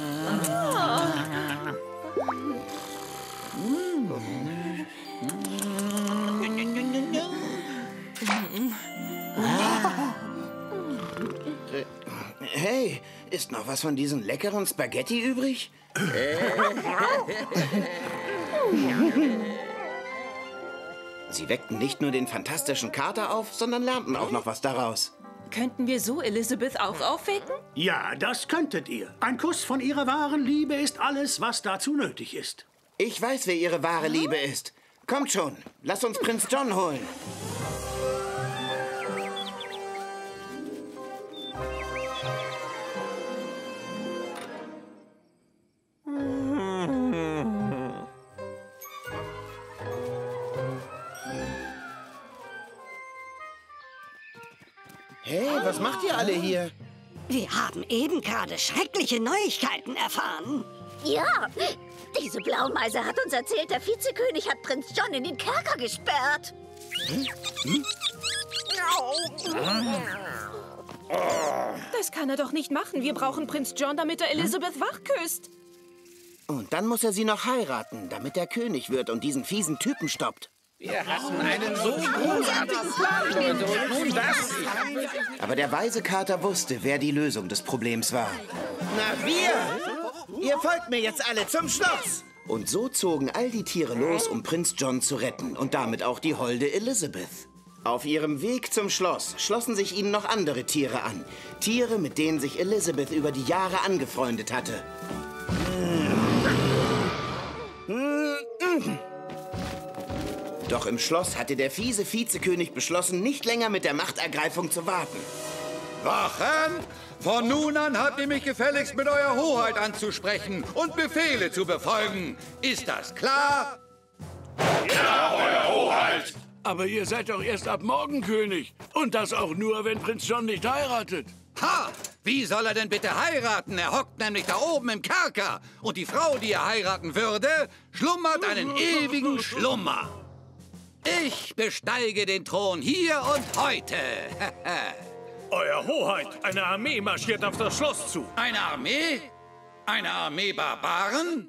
Hey, ist noch was von diesen leckeren Spaghetti übrig? Sie weckten nicht nur den fantastischen Kater auf, sondern lernten auch noch was daraus. Könnten wir so Elizabeth auch aufwecken? Ja, das könntet ihr. Ein Kuss von ihrer wahren Liebe ist alles, was dazu nötig ist. Ich weiß, wer ihre wahre Liebe ist. Kommt schon, lass uns Prinz John holen. Hey, was macht ihr alle hier? Wir haben eben gerade schreckliche Neuigkeiten erfahren. Ja, diese Blaumeise hat uns erzählt, der Vizekönig hat Prinz John in den Kerker gesperrt. Hm? Hm? Das kann er doch nicht machen. Wir brauchen Prinz John, damit er Elizabeth wachküsst. Und dann muss er sie noch heiraten, damit er König wird und diesen fiesen Typen stoppt. Wir hatten einen so großartigen Plan, Leute, und nun das. Aber der weise Kater wusste, wer die Lösung des Problems war. Na, wir! Ihr folgt mir jetzt alle zum Schloss! Und so zogen all die Tiere los, um Prinz John zu retten und damit auch die holde Elizabeth. Auf ihrem Weg zum Schloss schlossen sich ihnen noch andere Tiere an. Tiere, mit denen sich Elizabeth über die Jahre angefreundet hatte. Doch im Schloss hatte der fiese Vizekönig beschlossen, nicht länger mit der Machtergreifung zu warten. Wachen! Von nun an habt ihr mich gefälligst mit eurer Hoheit anzusprechen und Befehle zu befolgen. Ist das klar? Ja, Euer Hoheit! Aber ihr seid doch erst ab morgen König. Und das auch nur, wenn Prinz John nicht heiratet. Ha! Wie soll er denn bitte heiraten? Er hockt nämlich da oben im Kerker. Und die Frau, die er heiraten würde, schlummert einen ewigen Schlummer. Ich besteige den Thron hier und heute. Euer Hoheit, eine Armee marschiert auf das Schloss zu. Eine Armee? Eine Armee Barbaren?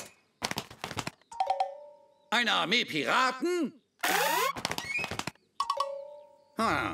Eine Armee Piraten? Hm.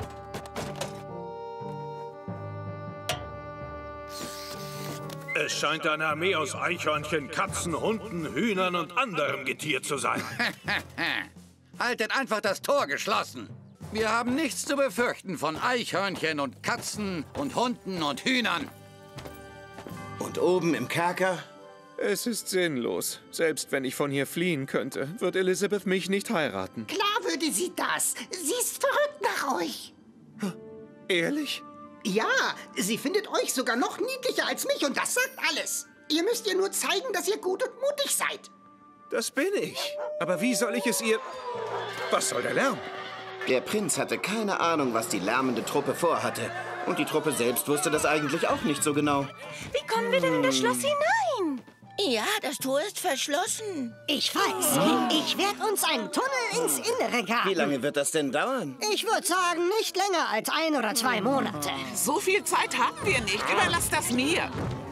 Es scheint eine Armee aus Eichhörnchen, Katzen, Hunden, Hühnern und anderem Getier zu sein. Haltet einfach das Tor geschlossen. Wir haben nichts zu befürchten von Eichhörnchen und Katzen und Hunden und Hühnern. Und oben im Kerker? Es ist sinnlos. Selbst wenn ich von hier fliehen könnte, wird Elizabeth mich nicht heiraten. Klar würde sie das. Sie ist verrückt nach euch. Ehrlich? Ja, sie findet euch sogar noch niedlicher als mich und das sagt alles. Ihr müsst ihr nur zeigen, dass ihr gut und mutig seid. Das bin ich. Aber wie soll ich es ihr... Was soll der Lärm? Der Prinz hatte keine Ahnung, was die lärmende Truppe vorhatte. Und die Truppe selbst wusste das eigentlich auch nicht so genau. Wie kommen wir denn in das Schloss hinein? Ja, das Tor ist verschlossen. Ich weiß. Ich werde uns einen Tunnel ins Innere graben. Wie lange wird das denn dauern? Ich würde sagen, nicht länger als ein oder zwei Monate. So viel Zeit haben wir nicht. Überlass das mir.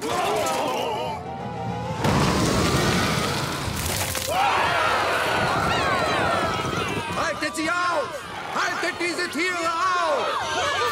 Haltet sie auf! Haltet diese Tiere auf!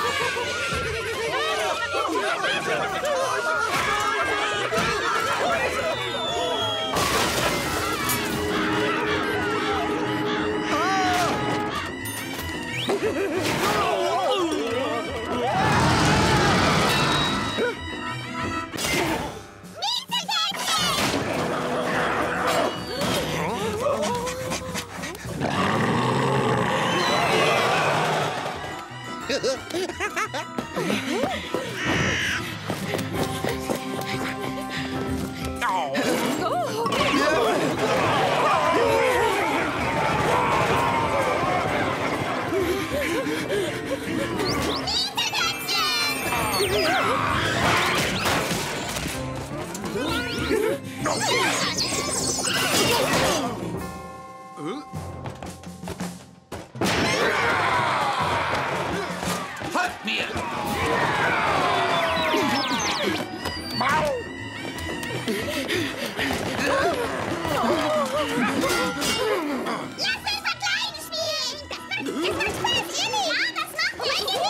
Folgt mir! Lass uns verkleiden spielen! Das macht Spaß, ihr nicht! Ja, das macht Spaß!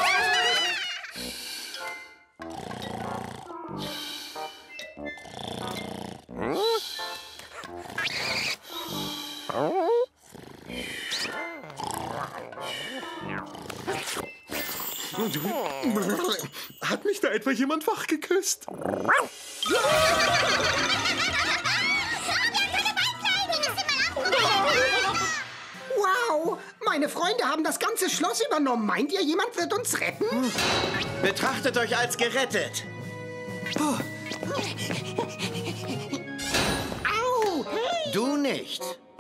Hat mich da etwa jemand wach geküsst? Wow, meine Freunde haben das ganze Schloss übernommen. Meint ihr, jemand wird uns retten? Betrachtet euch als gerettet. Oh. Au! Du nicht.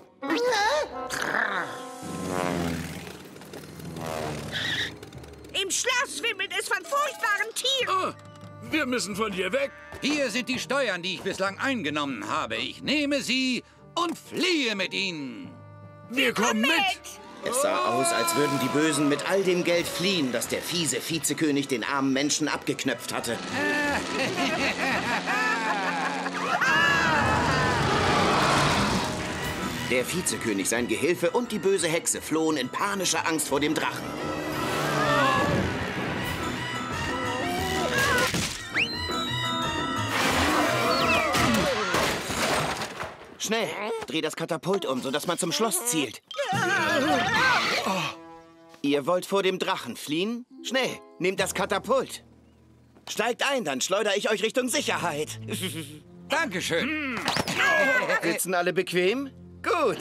Im Schloss wimmelt es von furchtbaren Tieren. Oh, wir müssen von hier weg. Hier sind die Steuern, die ich bislang eingenommen habe. Ich nehme sie und fliehe mit ihnen. Wir kommen mit. Es sah aus, als würden die Bösen mit all dem Geld fliehen, das der fiese Vizekönig den armen Menschen abgeknöpft hatte. Der Vizekönig, sein Gehilfe und die böse Hexe flohen in panischer Angst vor dem Drachen. Schnell, dreh das Katapult um, sodass man zum Schloss zielt. Oh. Ihr wollt vor dem Drachen fliehen? Schnell, nehmt das Katapult. Steigt ein, dann schleudere ich euch Richtung Sicherheit. Dankeschön. Sitzen alle bequem? Gut.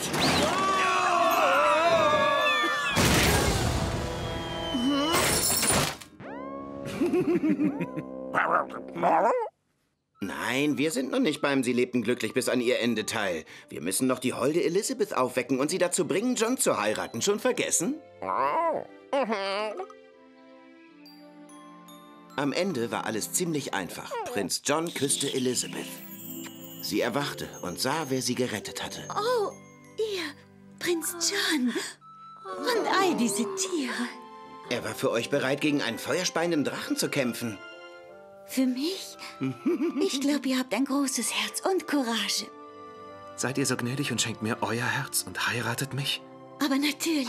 Nein, wir sind noch nicht beim Sie lebten glücklich bis an ihr Ende Teil. Wir müssen noch die holde Elizabeth aufwecken und sie dazu bringen, John zu heiraten. Schon vergessen? Am Ende war alles ziemlich einfach. Prinz John küsste Elizabeth. Sie erwachte und sah, wer sie gerettet hatte. Oh, ihr, Prinz John. Und all diese Tiere. Er war für euch bereit, gegen einen feuerspeienden Drachen zu kämpfen. Für mich? Ich glaube, ihr habt ein großes Herz und Courage. Seid ihr so gnädig und schenkt mir euer Herz und heiratet mich? Aber natürlich.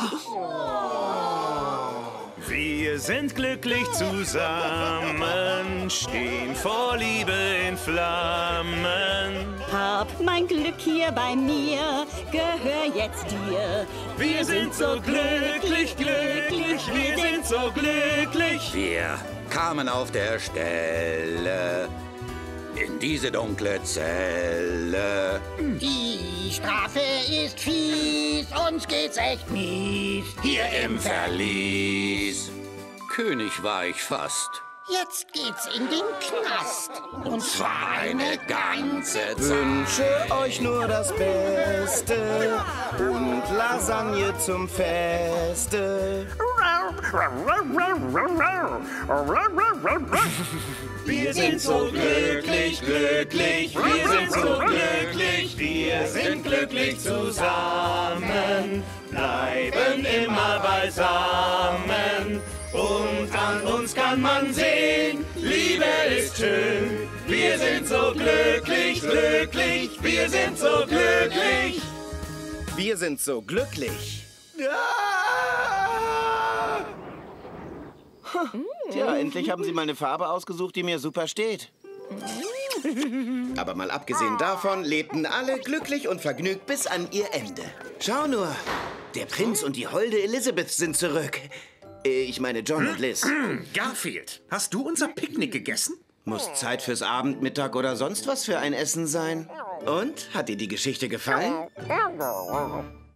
Wir sind glücklich zusammen, stehen vor Liebe in Flammen. Hab mein Glück hier bei mir, gehör jetzt dir. Wir sind so glücklich, glücklich, wir sind so glücklich. Wir kamen auf der Stelle in diese dunkle Zelle. Die Strafe ist fies, uns geht's echt mies. Hier im Verlies. König war ich fast. Jetzt geht's in den Knast. Und zwar eine ganze Zeit. Wünsche euch nur das Beste und Lasagne zum Feste. Wir sind so glücklich, glücklich, wir sind so glücklich, wir sind glücklich zusammen, bleiben immer beisammen. Und an uns kann man sehen, Liebe ist schön. Wir sind so glücklich, glücklich, wir sind so glücklich. Wir sind so glücklich. Tja, endlich haben Sie mal eine Farbe ausgesucht, die mir super steht. Aber mal abgesehen davon lebten alle glücklich und vergnügt bis an ihr Ende. Schau nur, der Prinz und die holde Elizabeth sind zurück. Ich meine John und Liz. Garfield, hast du unser Picknick gegessen? Muss Zeit fürs Abend, Mittag oder sonst was für ein Essen sein. Und, hat dir die Geschichte gefallen?